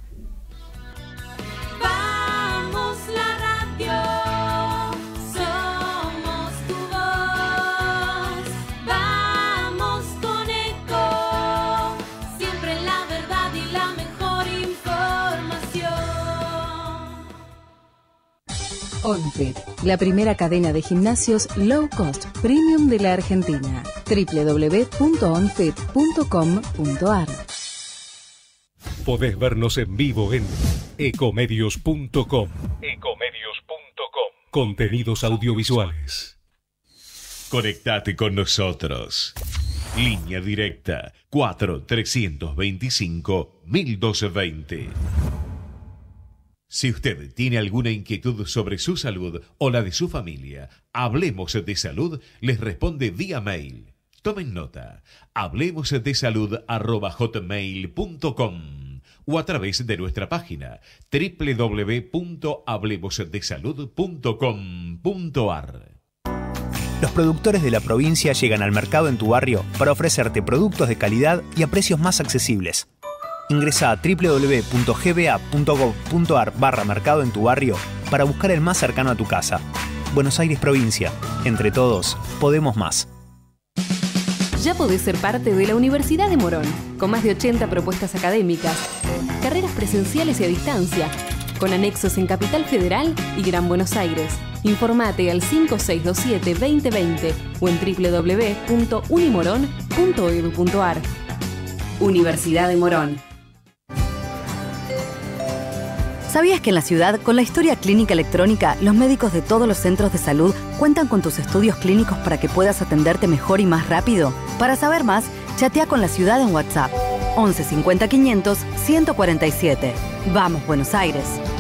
Vamos la radio, somos tu voz. Vamos con eco, siempre la verdad y la mejor información. OnFit, la primera cadena de gimnasios low cost premium de la Argentina. doble u doble u doble u punto onfit punto com punto ar. Podés vernos en vivo en ecomedios punto com. ecomedios punto com. Contenidos audiovisuales. Conectate con nosotros. Línea directa cuatro tres veinticinco mil doscientos veinte. Si usted tiene alguna inquietud sobre su salud o la de su familia, Hablemos de Salud les responde vía mail. Tomen nota, hablemosdesalud arroba hotmail punto com o a través de nuestra página doble u doble u doble u punto hablemos de salud punto com punto ar. Los productores de la provincia llegan al mercado en tu barrio para ofrecerte productos de calidad y a precios más accesibles. Ingresa a doble u doble u doble u punto g b a punto gov punto a r barra mercado en tu barrio para buscar el más cercano a tu casa. Buenos Aires Provincia. Entre todos, podemos más. Ya podés ser parte de la Universidad de Morón, con más de ochenta propuestas académicas, carreras presenciales y a distancia, con anexos en Capital Federal y Gran Buenos Aires. Informate al cinco seis dos siete, veinte veinte o en doble u doble u doble u punto unimoron punto edu punto a r. Universidad de Morón. ¿Sabías que en la ciudad, con la historia clínica electrónica, los médicos de todos los centros de salud cuentan con tus estudios clínicos para que puedas atenderte mejor y más rápido? Para saber más, chatea con la ciudad en WhatsApp. once cincuenta quinientos, ciento cuarenta y siete. Vamos, Buenos Aires.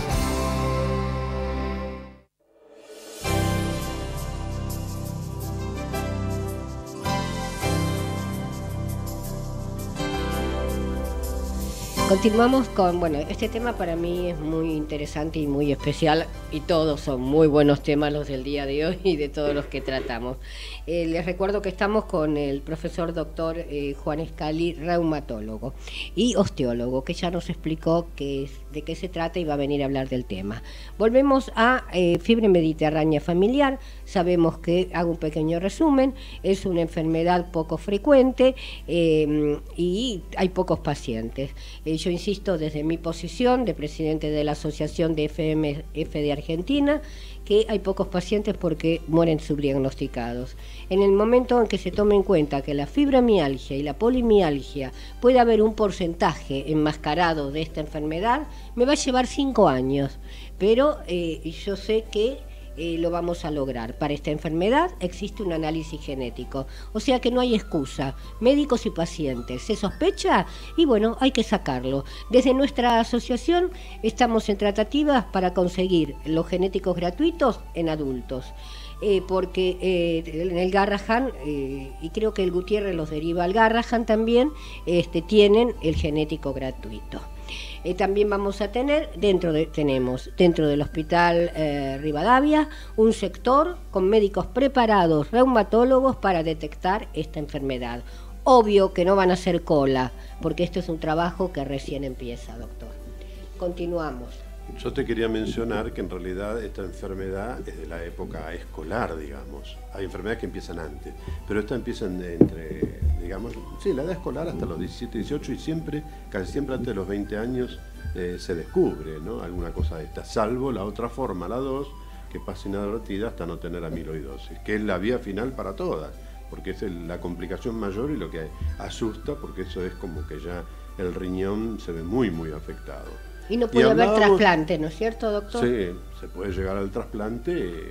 Continuamos con, bueno, este tema para mí es muy interesante y muy especial y todos son muy buenos temas los del día de hoy y de todos los que tratamos. Eh, les recuerdo que estamos con el profesor doctor eh, Juan Escali, reumatólogo y osteólogo, que ya nos explicó qué es, de qué se trata y va a venir a hablar del tema. Volvemos a eh, fiebre mediterránea familiar. Sabemos que, hago un pequeño resumen, es una enfermedad poco frecuente eh, y hay pocos pacientes. Eh, yo insisto desde mi posición de presidente de la Asociación de F M F de Argentina, que hay pocos pacientes porque mueren subdiagnosticados. En el momento en que se tome en cuenta que la fibromialgia y la polimialgia puede haber un porcentaje enmascarado de esta enfermedad, me va a llevar cinco años, pero eh, yo sé que Eh, lo vamos a lograr. Para esta enfermedad existe un análisis genético, o sea que no hay excusa. Médicos y pacientes, se sospecha y bueno, hay que sacarlo. Desde nuestra asociación estamos en tratativas para conseguir los genéticos gratuitos en adultos. Eh, porque eh, en el Garrahan, eh, y creo que el Gutiérrez los deriva al Garrahan también, este, tienen el genético gratuito. Eh, también vamos a tener, dentro de, tenemos dentro del Hospital eh, Rivadavia, un sector con médicos preparados, reumatólogos, para detectar esta enfermedad. Obvio que no van a hacer cola, porque esto es un trabajo que recién empieza, doctor. Continuamos. Yo te quería mencionar que en realidad esta enfermedad es de la época escolar, digamos. Hay enfermedades que empiezan antes, pero esta empieza entre, digamos, sí, la edad escolar hasta los diecisiete, dieciocho y siempre, casi siempre antes de los veinte años eh, se descubre, ¿no?, alguna cosa de esta, salvo la otra forma, la dos, que pasa inadvertida hasta no tener amiloidosis, que es la vía final para todas, porque es el, la complicación mayor y lo que asusta, porque eso es como que ya el riñón se ve muy, muy afectado. Y no puede y haber hablábamos... trasplante, ¿no es cierto, doctor? Sí, se puede llegar al trasplante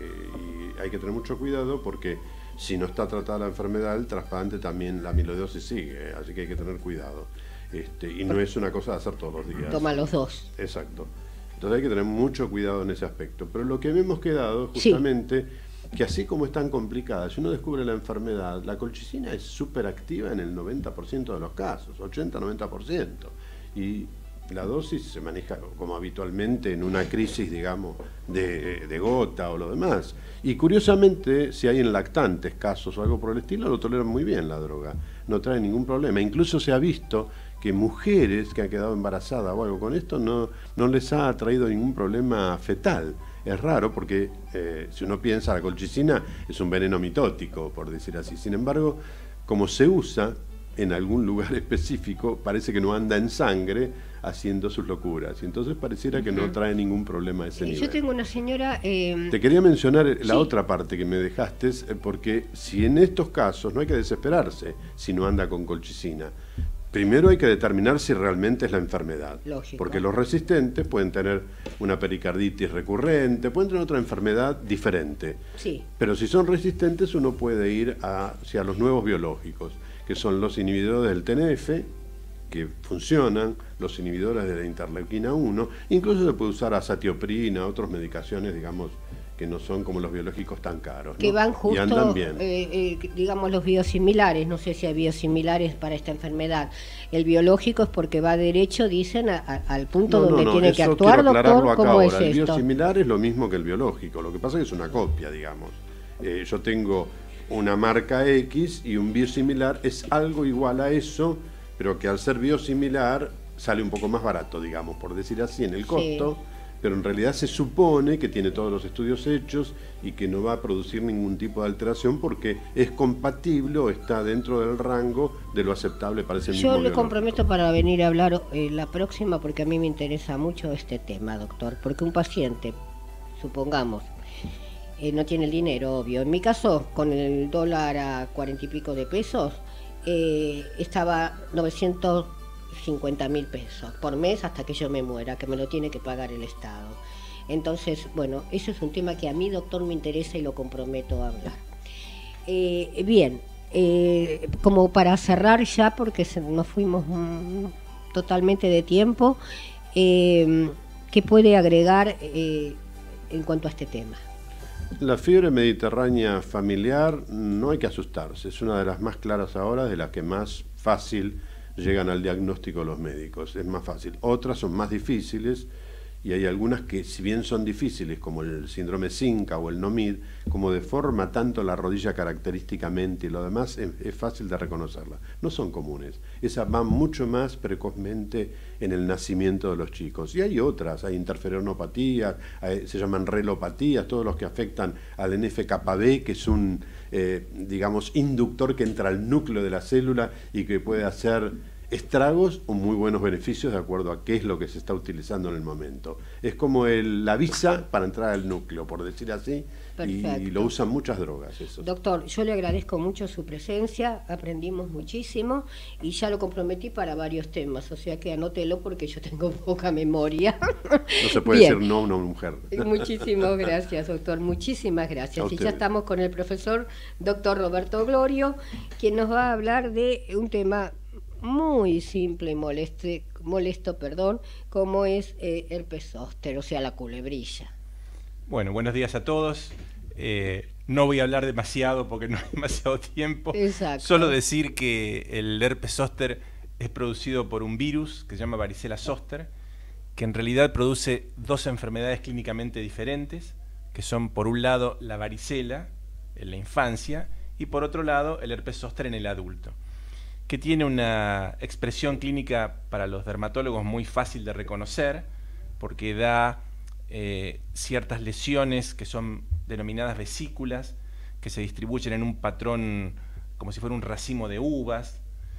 y hay que tener mucho cuidado porque si no está tratada la enfermedad, el trasplante también, la amiloidosis sigue, así que hay que tener cuidado. Este, y no es una cosa de hacer todos los días. Toma los dos. Exacto. Entonces hay que tener mucho cuidado en ese aspecto. Pero lo que hemos quedado justamente, sí, que así como es tan complicada, si uno descubre la enfermedad, la colchicina es súper activa en el noventa por ciento de los casos, ochenta a noventa por ciento. Y la dosis se maneja como habitualmente en una crisis, digamos, de, de gota o lo demás. Y curiosamente, si hay en lactantes casos o algo por el estilo, lo toleran muy bien la droga. No trae ningún problema. Incluso se ha visto que mujeres que han quedado embarazadas o algo con esto no, no les ha traído ningún problema fetal. Es raro porque eh, si uno piensa, la colchicina es un veneno mitótico, por decir así. Sin embargo, como se usa en algún lugar específico, parece que no anda en sangre haciendo sus locuras. Y entonces pareciera que no trae ningún problema a ese nivel. Yo tengo una señora... Eh... Te quería mencionar la sí. otra parte que me dejaste, porque si en estos casos no hay que desesperarse si no anda con colchicina. Primero hay que determinar si realmente es la enfermedad. Lógico. Porque los resistentes pueden tener una pericarditis recurrente, pueden tener otra enfermedad diferente. Sí. Pero si son resistentes uno puede ir hacia los nuevos biológicos, que son los inhibidores del T N F, que funcionan, los inhibidores de la interleuquina uno, incluso se puede usar azatioprina, otras medicaciones, digamos, que no son como los biológicos tan caros, ¿no? Que van justo, y andan bien. Eh, eh, digamos, los biosimilares, no sé si hay biosimilares para esta enfermedad. El biológico es porque va derecho, dicen, a, a, al punto no, donde no, no, tiene que actuar, doctor, ¿cómo ahora. es El esto? biosimilar es lo mismo que el biológico, lo que pasa es que es una copia, digamos. Eh, yo tengo una marca X y un biosimilar es algo igual a eso, pero que al ser biosimilar sale un poco más barato, digamos, por decir así, en el costo, sí. Pero en realidad se supone que tiene todos los estudios hechos y que no va a producir ningún tipo de alteración porque es compatible o está dentro del rango de lo aceptable para ese mismo Yo le biológico. comprometo para venir a hablar eh, la próxima porque a mí me interesa mucho este tema, doctor, porque un paciente, supongamos, eh, no tiene el dinero, obvio. En mi caso, con el dólar a cuarenta y pico de pesos, eh, estaba novecientos cincuenta mil pesos por mes hasta que yo me muera, que me lo tiene que pagar el Estado. Entonces, bueno, eso es un tema que a mí, doctor, me interesa y lo comprometo a hablar. Eh, bien, eh, como para cerrar ya, porque se, nos fuimos mm, totalmente de tiempo, eh, ¿qué puede agregar eh, en cuanto a este tema? La fiebre mediterránea familiar no hay que asustarse, es una de las más claras ahora, de las que más fácil llegan al diagnóstico los médicos, es más fácil. Otras son más difíciles y hay algunas que, si bien son difíciles, como el síndrome Zinca o el NOMID, como deforma tanto la rodilla característicamente y lo demás, es, es fácil de reconocerla. No son comunes, esas van mucho más precozmente en el nacimiento de los chicos. Y hay otras, hay interferonopatías, hay, se llaman relopatías, todos los que afectan al N F K B, que es un, eh, digamos, inductor que entra al núcleo de la célula y que puede hacer estragos o muy buenos beneficios de acuerdo a qué es lo que se está utilizando en el momento. Es como el, la visa para entrar al núcleo, por decir así, y, y lo usan muchas drogas. Eso. Doctor, yo le agradezco mucho su presencia, aprendimos muchísimo y ya lo comprometí para varios temas, o sea que anótelo porque yo tengo poca memoria. No se puede Bien. decir no a una mujer. Muchísimas gracias, doctor, muchísimas gracias. Y ya estamos con el profesor doctor Roberto Glorio, quien nos va a hablar de un tema muy simple y moleste, molesto, perdón, como es eh, el herpes zóster, o sea, la culebrilla. Bueno, buenos días a todos. Eh, no voy a hablar demasiado porque no hay demasiado tiempo. Exacto. Solo decir que el herpes zóster es producido por un virus que se llama varicela zóster, que en realidad produce dos enfermedades clínicamente diferentes, que son por un lado la varicela en la infancia y por otro lado el herpes zóster en el adulto, que tiene una expresión clínica para los dermatólogos muy fácil de reconocer, porque da eh, ciertas lesiones que son denominadas vesículas, que se distribuyen en un patrón como si fuera un racimo de uvas,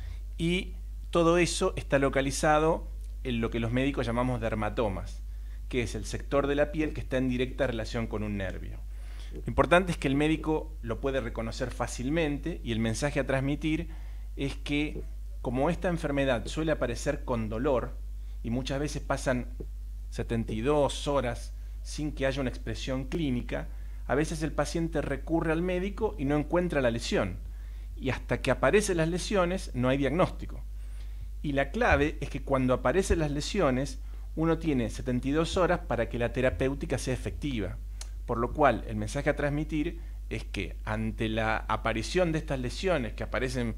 y todo eso está localizado en lo que los médicos llamamos dermatomas, que es el sector de la piel que está en directa relación con un nervio. Lo importante es que el médico lo puede reconocer fácilmente y el mensaje a transmitir es que como esta enfermedad suele aparecer con dolor y muchas veces pasan setenta y dos horas sin que haya una expresión clínica, a veces el paciente recurre al médico y no encuentra la lesión y hasta que aparecen las lesiones no hay diagnóstico. Y la clave es que cuando aparecen las lesiones uno tiene setenta y dos horas para que la terapéutica sea efectiva, por lo cual el mensaje a transmitir es que ante la aparición de estas lesiones que aparecen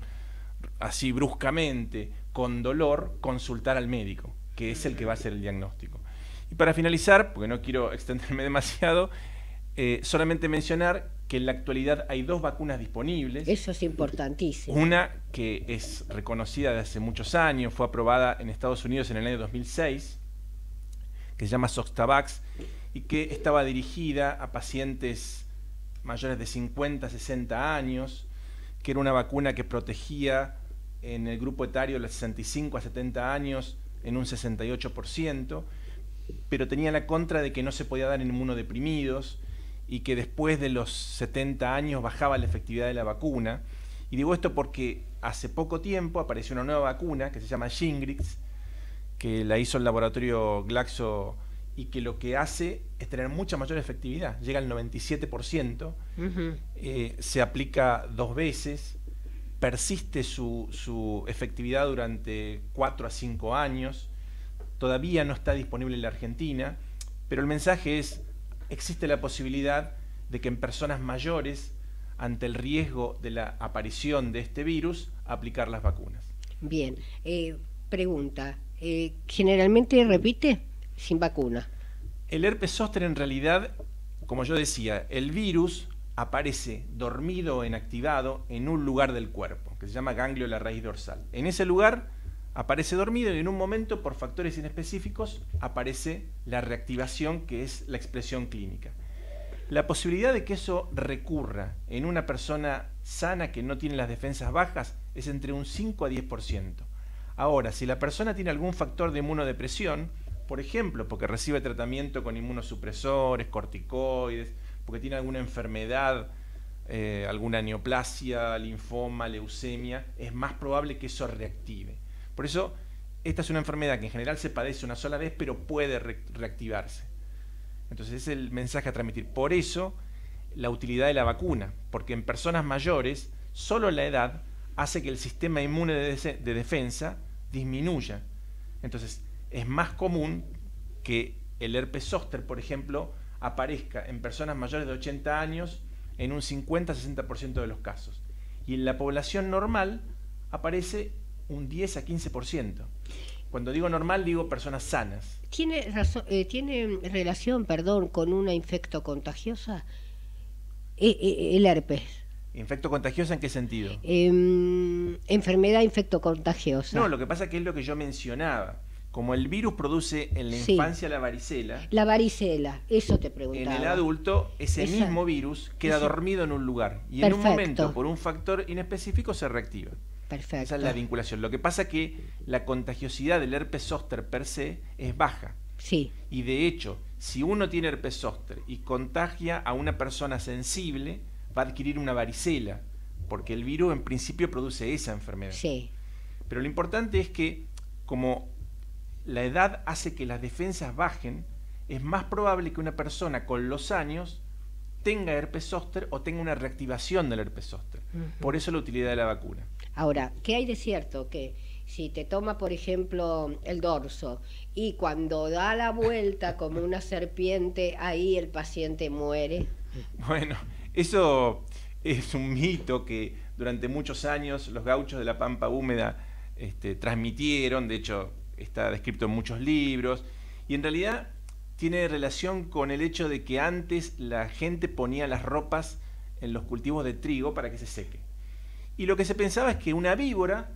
así bruscamente, con dolor, consultar al médico, que es el que va a hacer el diagnóstico. Y para finalizar, porque no quiero extenderme demasiado, eh, solamente mencionar que en la actualidad hay dos vacunas disponibles. Eso es importantísimo. Una que es reconocida desde hace muchos años, fue aprobada en Estados Unidos en el año dos mil seis, que se llama Zostavax, y que estaba dirigida a pacientes mayores de cincuenta a sesenta años, que era una vacuna que protegía en el grupo etario de los sesenta y cinco a setenta años en un sesenta y ocho por ciento, pero tenía la contra de que no se podía dar en inmunodeprimidos y que después de los setenta años bajaba la efectividad de la vacuna. Y digo esto porque hace poco tiempo apareció una nueva vacuna que se llama Shingrix, que la hizo el laboratorio Glaxo y que lo que hace es tener mucha mayor efectividad, llega al noventa y siete por ciento, uh-huh. eh, se aplica dos veces, persiste su, su efectividad durante cuatro a cinco años, todavía no está disponible en la Argentina, pero el mensaje es, existe la posibilidad de que en personas mayores, ante el riesgo de la aparición de este virus, aplicar las vacunas. Bien, eh, pregunta, eh, ¿generalmente repite? Sin vacuna. El herpes zóster en realidad, como yo decía, el virus aparece dormido o inactivado en un lugar del cuerpo, que se llama ganglio de la raíz dorsal. En ese lugar aparece dormido y en un momento, por factores inespecíficos, aparece la reactivación, que es la expresión clínica. La posibilidad de que eso recurra en una persona sana que no tiene las defensas bajas es entre un cinco a diez por ciento. Ahora, si la persona tiene algún factor de inmunodepresión, por ejemplo, porque recibe tratamiento con inmunosupresores, corticoides, porque tiene alguna enfermedad, eh, alguna neoplasia, linfoma, leucemia, es más probable que eso reactive. Por eso, esta es una enfermedad que en general se padece una sola vez, pero puede re reactivarse. Entonces, ese es el mensaje a transmitir. Por eso, la utilidad de la vacuna, porque en personas mayores, solo la edad hace que el sistema inmune de, de, de defensa disminuya. Entonces, es más común que el herpes zóster, por ejemplo, aparezca en personas mayores de ochenta años en un cincuenta a sesenta por ciento de los casos. Y en la población normal aparece un diez a quince por ciento. Cuando digo normal, digo personas sanas. ¿Tiene, razón, eh, ¿tiene relación, perdón, con una infecto contagiosa? Eh, eh, el herpes. ¿Infecto contagiosa en qué sentido? Eh, enfermedad infecto contagiosa. No, lo que pasa es que es lo que yo mencionaba. Como el virus produce en la infancia sí. la varicela. La varicela, eso te preguntaba. En el adulto, ese Esa, mismo virus queda ese. dormido en un lugar. Y Perfecto. en un momento, por un factor inespecífico, se reactiva. Perfecto. Esa es la vinculación. Lo que pasa es que la contagiosidad del herpes zóster per se es baja. Sí. Y de hecho, si uno tiene herpes zóster y contagia a una persona sensible, va a adquirir una varicela, porque el virus en principio produce esa enfermedad. Sí. Pero lo importante es que, como la edad hace que las defensas bajen, es más probable que una persona con los años tenga herpes zóster o tenga una reactivación del herpes zóster. Uh-huh. Por eso la utilidad de la vacuna. Ahora, ¿qué hay de cierto? Que si te toma, por ejemplo, el dorso y cuando da la vuelta como una serpiente, ahí el paciente muere. Bueno, eso es un mito que durante muchos años los gauchos de la Pampa Húmeda este, transmitieron, de hecho está descrito en muchos libros, y en realidad tiene relación con el hecho de que antes la gente ponía las ropas en los cultivos de trigo para que se seque. Y lo que se pensaba es que una víbora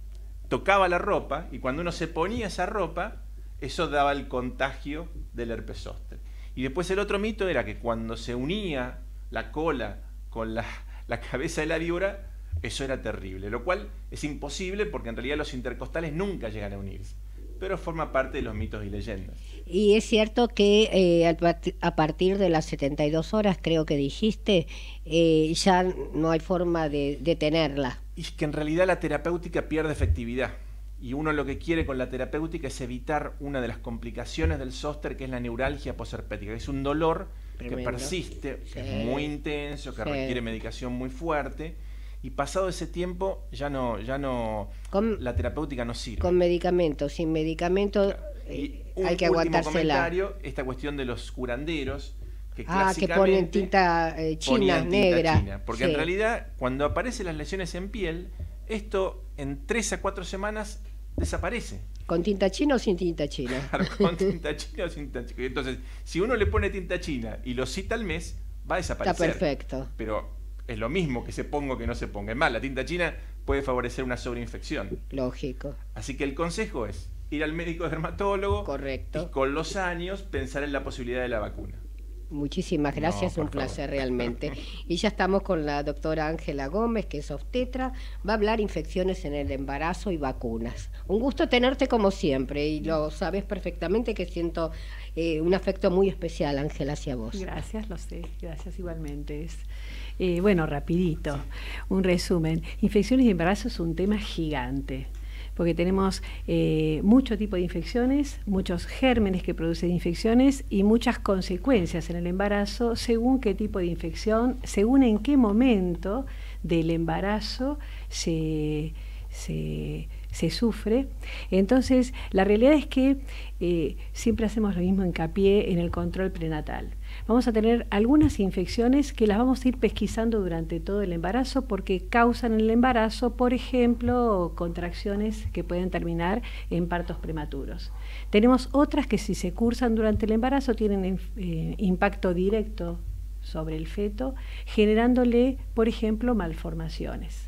tocaba la ropa y cuando uno se ponía esa ropa, eso daba el contagio del herpes zóster. Y después el otro mito era que cuando se unía la cola con la, la cabeza de la víbora, eso era terrible, lo cual es imposible porque en realidad los intercostales nunca llegan a unirse, pero forma parte de los mitos y leyendas. Y es cierto que eh, a partir de las setenta y dos horas, creo que dijiste, eh, ya no hay forma de detenerla. Y es que en realidad la terapéutica pierde efectividad. Y uno lo que quiere con la terapéutica es evitar una de las complicaciones del zóster, que es la neuralgia posherpética. Es un dolor Tremendo. que persiste, sí. que es muy intenso, que sí. requiere medicación muy fuerte. Y pasado ese tiempo ya no, ya no, con, la terapéutica no sirve. Con medicamentos, sin medicamentos eh, hay que aguantársela. Esta cuestión de los curanderos, que ah, que ponen tinta eh, china, negra. China, porque sí. en realidad cuando aparecen las lesiones en piel, esto en tres a cuatro semanas desaparece. ¿Con tinta china o sin tinta china? Claro, con tinta china o sin tinta china. Entonces, si uno le pone tinta china y lo cita al mes, va a desaparecer. Está perfecto. Pero es lo mismo que se ponga o que no se ponga. Es más, la tinta china puede favorecer una sobreinfección. Lógico. Así que el consejo es ir al médico dermatólogo. Correcto. Y con los años pensar en la posibilidad de la vacuna. Muchísimas gracias, no, un placer favor. realmente. Y ya estamos con la doctora Ángela Gómez, que es obstetra, va a hablar infecciones en el embarazo y vacunas. Un gusto tenerte como siempre, y lo sabes perfectamente que siento eh, un afecto muy especial, Ángela, hacia vos. Gracias, lo sé, gracias igualmente. Es, eh, bueno, rapidito, un resumen. Infecciones y embarazo es un tema gigante, porque tenemos eh, mucho tipo de infecciones, muchos gérmenes que producen infecciones y muchas consecuencias en el embarazo según qué tipo de infección, según en qué momento del embarazo se, se, se sufre. Entonces, la realidad es que eh, siempre hacemos lo mismo hincapié en el control prenatal. Vamos a tener algunas infecciones que las vamos a ir pesquisando durante todo el embarazo porque causan en el embarazo, por ejemplo, contracciones que pueden terminar en partos prematuros. Tenemos otras que si se cursan durante el embarazo tienen eh, impacto directo sobre el feto, generándole, por ejemplo, malformaciones.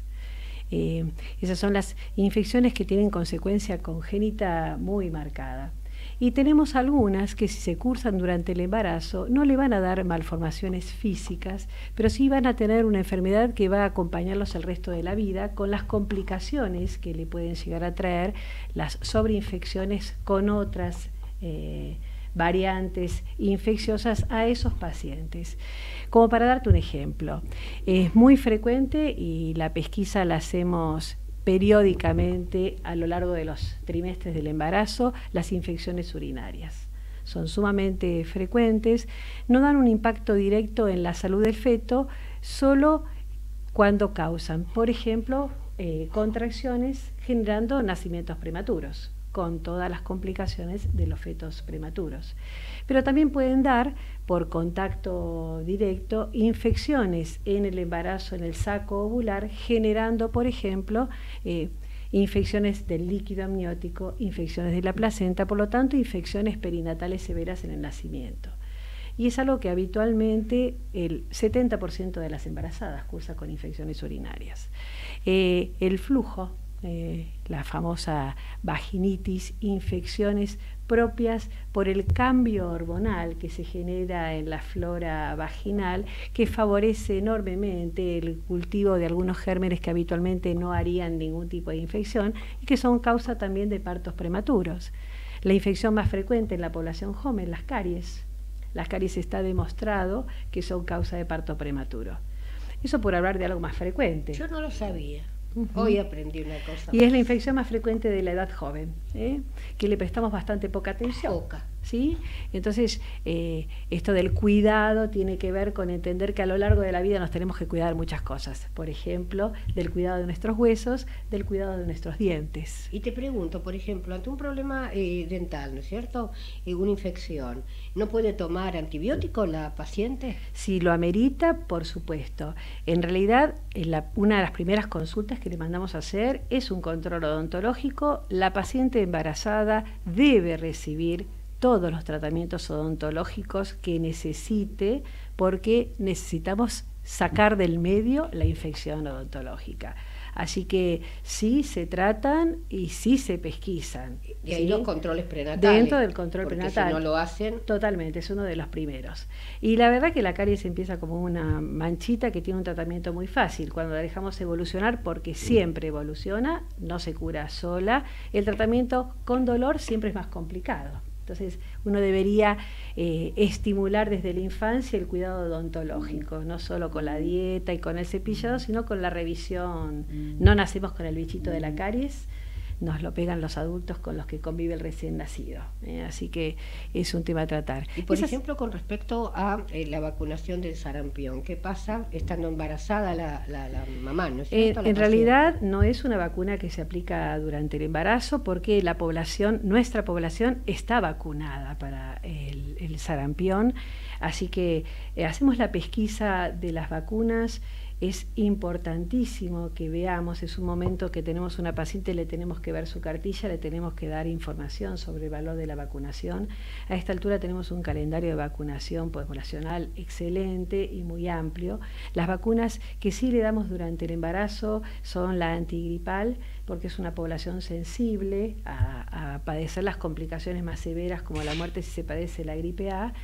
Eh, esas son las infecciones que tienen consecuencia congénita muy marcada. Y tenemos algunas que si se cursan durante el embarazo no le van a dar malformaciones físicas, pero sí van a tener una enfermedad que va a acompañarlos el resto de la vida con las complicaciones que le pueden llegar a traer las sobreinfecciones con otras eh, variantes infecciosas a esos pacientes. Como para darte un ejemplo, es muy frecuente y la pesquisa la hacemos periódicamente a lo largo de los trimestres del embarazo, las infecciones urinarias. Son sumamente frecuentes, no dan un impacto directo en la salud del feto, solo cuando causan, por ejemplo, eh, contracciones generando nacimientos prematuros, con todas las complicaciones de los fetos prematuros. Pero también pueden dar, por contacto directo, infecciones en el embarazo, en el saco ovular, generando, por ejemplo, eh, infecciones del líquido amniótico, infecciones de la placenta, por lo tanto, infecciones perinatales severas en el nacimiento. Y es algo que habitualmente el setenta por ciento de las embarazadas cursa con infecciones urinarias. Eh, el flujo, Eh, la famosa vaginitis, infecciones propias por el cambio hormonal que se genera en la flora vaginal, que favorece enormemente el cultivo de algunos gérmenes que habitualmente no harían ningún tipo de infección y que son causa también de partos prematuros. La infección más frecuente en la población joven, las caries. Las caries está demostrado que son causa de parto prematuro. Eso por hablar de algo más frecuente. Yo no lo sabía. Uh-huh. Hoy aprendí una cosa. Y es la infección más frecuente de la edad joven, ¿eh? que le prestamos bastante poca atención. Poca. ¿Sí? Entonces, eh, esto del cuidado tiene que ver con entender que a lo largo de la vida nos tenemos que cuidar muchas cosas. Por ejemplo, del cuidado de nuestros huesos, del cuidado de nuestros dientes. Y te pregunto, por ejemplo, ante un problema eh, dental, ¿no es cierto? Eh, una infección, ¿no puede tomar antibiótico la paciente? Si lo amerita, por supuesto. En realidad, en la, una de las primeras consultas que le mandamos a hacer es un control odontológico. La paciente embarazada debe recibir todos los tratamientos odontológicos que necesite, porque necesitamos sacar del medio la infección odontológica. Así que sí se tratan y sí se pesquisan. Y ahí ¿sí? los controles prenatales. Dentro del control porque prenatal. Si no lo hacen. Totalmente, es uno de los primeros. Y la verdad que la caries empieza como una manchita que tiene un tratamiento muy fácil. Cuando la dejamos evolucionar, porque siempre evoluciona, no se cura sola. El tratamiento con dolor siempre es más complicado. Entonces, uno debería eh, estimular desde la infancia el cuidado odontológico, no solo con la dieta y con el cepillado, sino con la revisión. No nacemos con el bichito de la caries, nos lo pegan los adultos con los que convive el recién nacido. ¿eh? Así que es un tema a tratar. Y por Esas... ejemplo, con respecto a eh, la vacunación del sarampión, ¿qué pasa estando embarazada la, la, la mamá? ¿No es cierto? En, en realidad no es una vacuna que se aplica durante el embarazo, porque la población, nuestra población está vacunada para el, el sarampión, así que eh, hacemos la pesquisa de las vacunas. Es importantísimo que veamos, es un momento que tenemos una paciente, le tenemos que ver su cartilla, le tenemos que dar información sobre el valor de la vacunación. A esta altura tenemos un calendario de vacunación poblacional excelente y muy amplio. Las vacunas que sí le damos durante el embarazo son la antigripal, porque es una población sensible a, a padecer las complicaciones más severas como la muerte si se padece la gripe A,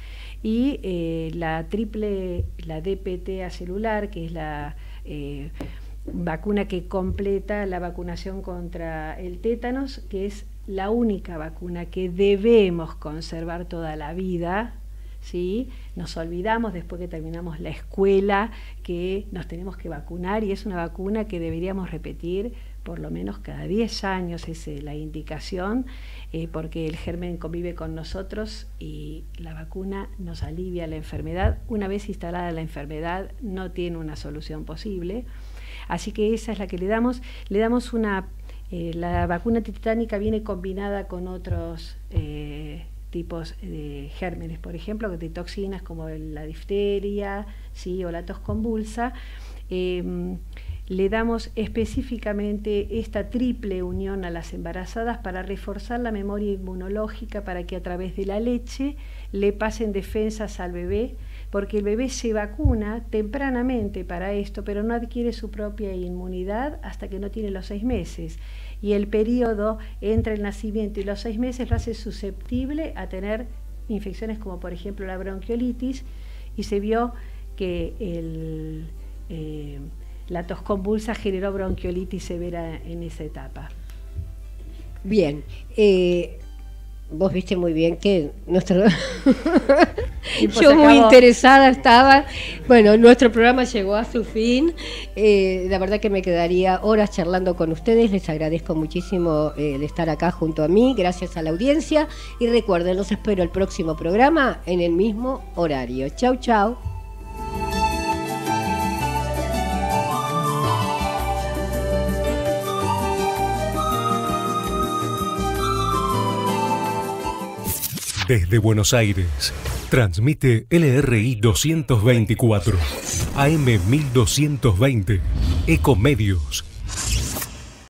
y eh, la triple, la D P T A celular, que es la eh, vacuna que completa la vacunación contra el tétanos, que es la única vacuna que debemos conservar toda la vida. ¿Sí? Nos olvidamos después que terminamos la escuela que nos tenemos que vacunar, y es una vacuna que deberíamos repetir por lo menos cada diez años, es la indicación, eh, porque el germen convive con nosotros y la vacuna nos alivia la enfermedad. Una vez instalada la enfermedad no tiene una solución posible, así que esa es la que le damos. Le damos una, eh, la vacuna titánica viene combinada con otros eh, tipos de gérmenes, por ejemplo, de toxinas como la difteria, ¿sí? o la tos convulsa. Eh, le damos específicamente esta triple unión a las embarazadas para reforzar la memoria inmunológica, para que a través de la leche le pasen defensas al bebé porque el bebé se vacuna tempranamente para esto, pero no adquiere su propia inmunidad hasta que no tiene los seis meses. Y el periodo entre el nacimiento y los seis meses lo hace susceptible a tener infecciones como por ejemplo la bronquiolitis, y se vio que el, eh, la tos convulsa generó bronquiolitis severa en esa etapa. Bien, eh, vos viste muy bien que nuestro... Yo muy interesada estaba. Bueno, nuestro programa llegó a su fin. Eh, la verdad que me quedaría horas charlando con ustedes. Les agradezco muchísimo eh, el estar acá junto a mí. Gracias a la audiencia. Y recuerden, los espero el próximo programa en el mismo horario. Chau, chau. Desde Buenos Aires, transmite L R I doscientos veinticuatro, A M mil doscientos veinte, Ecomedios.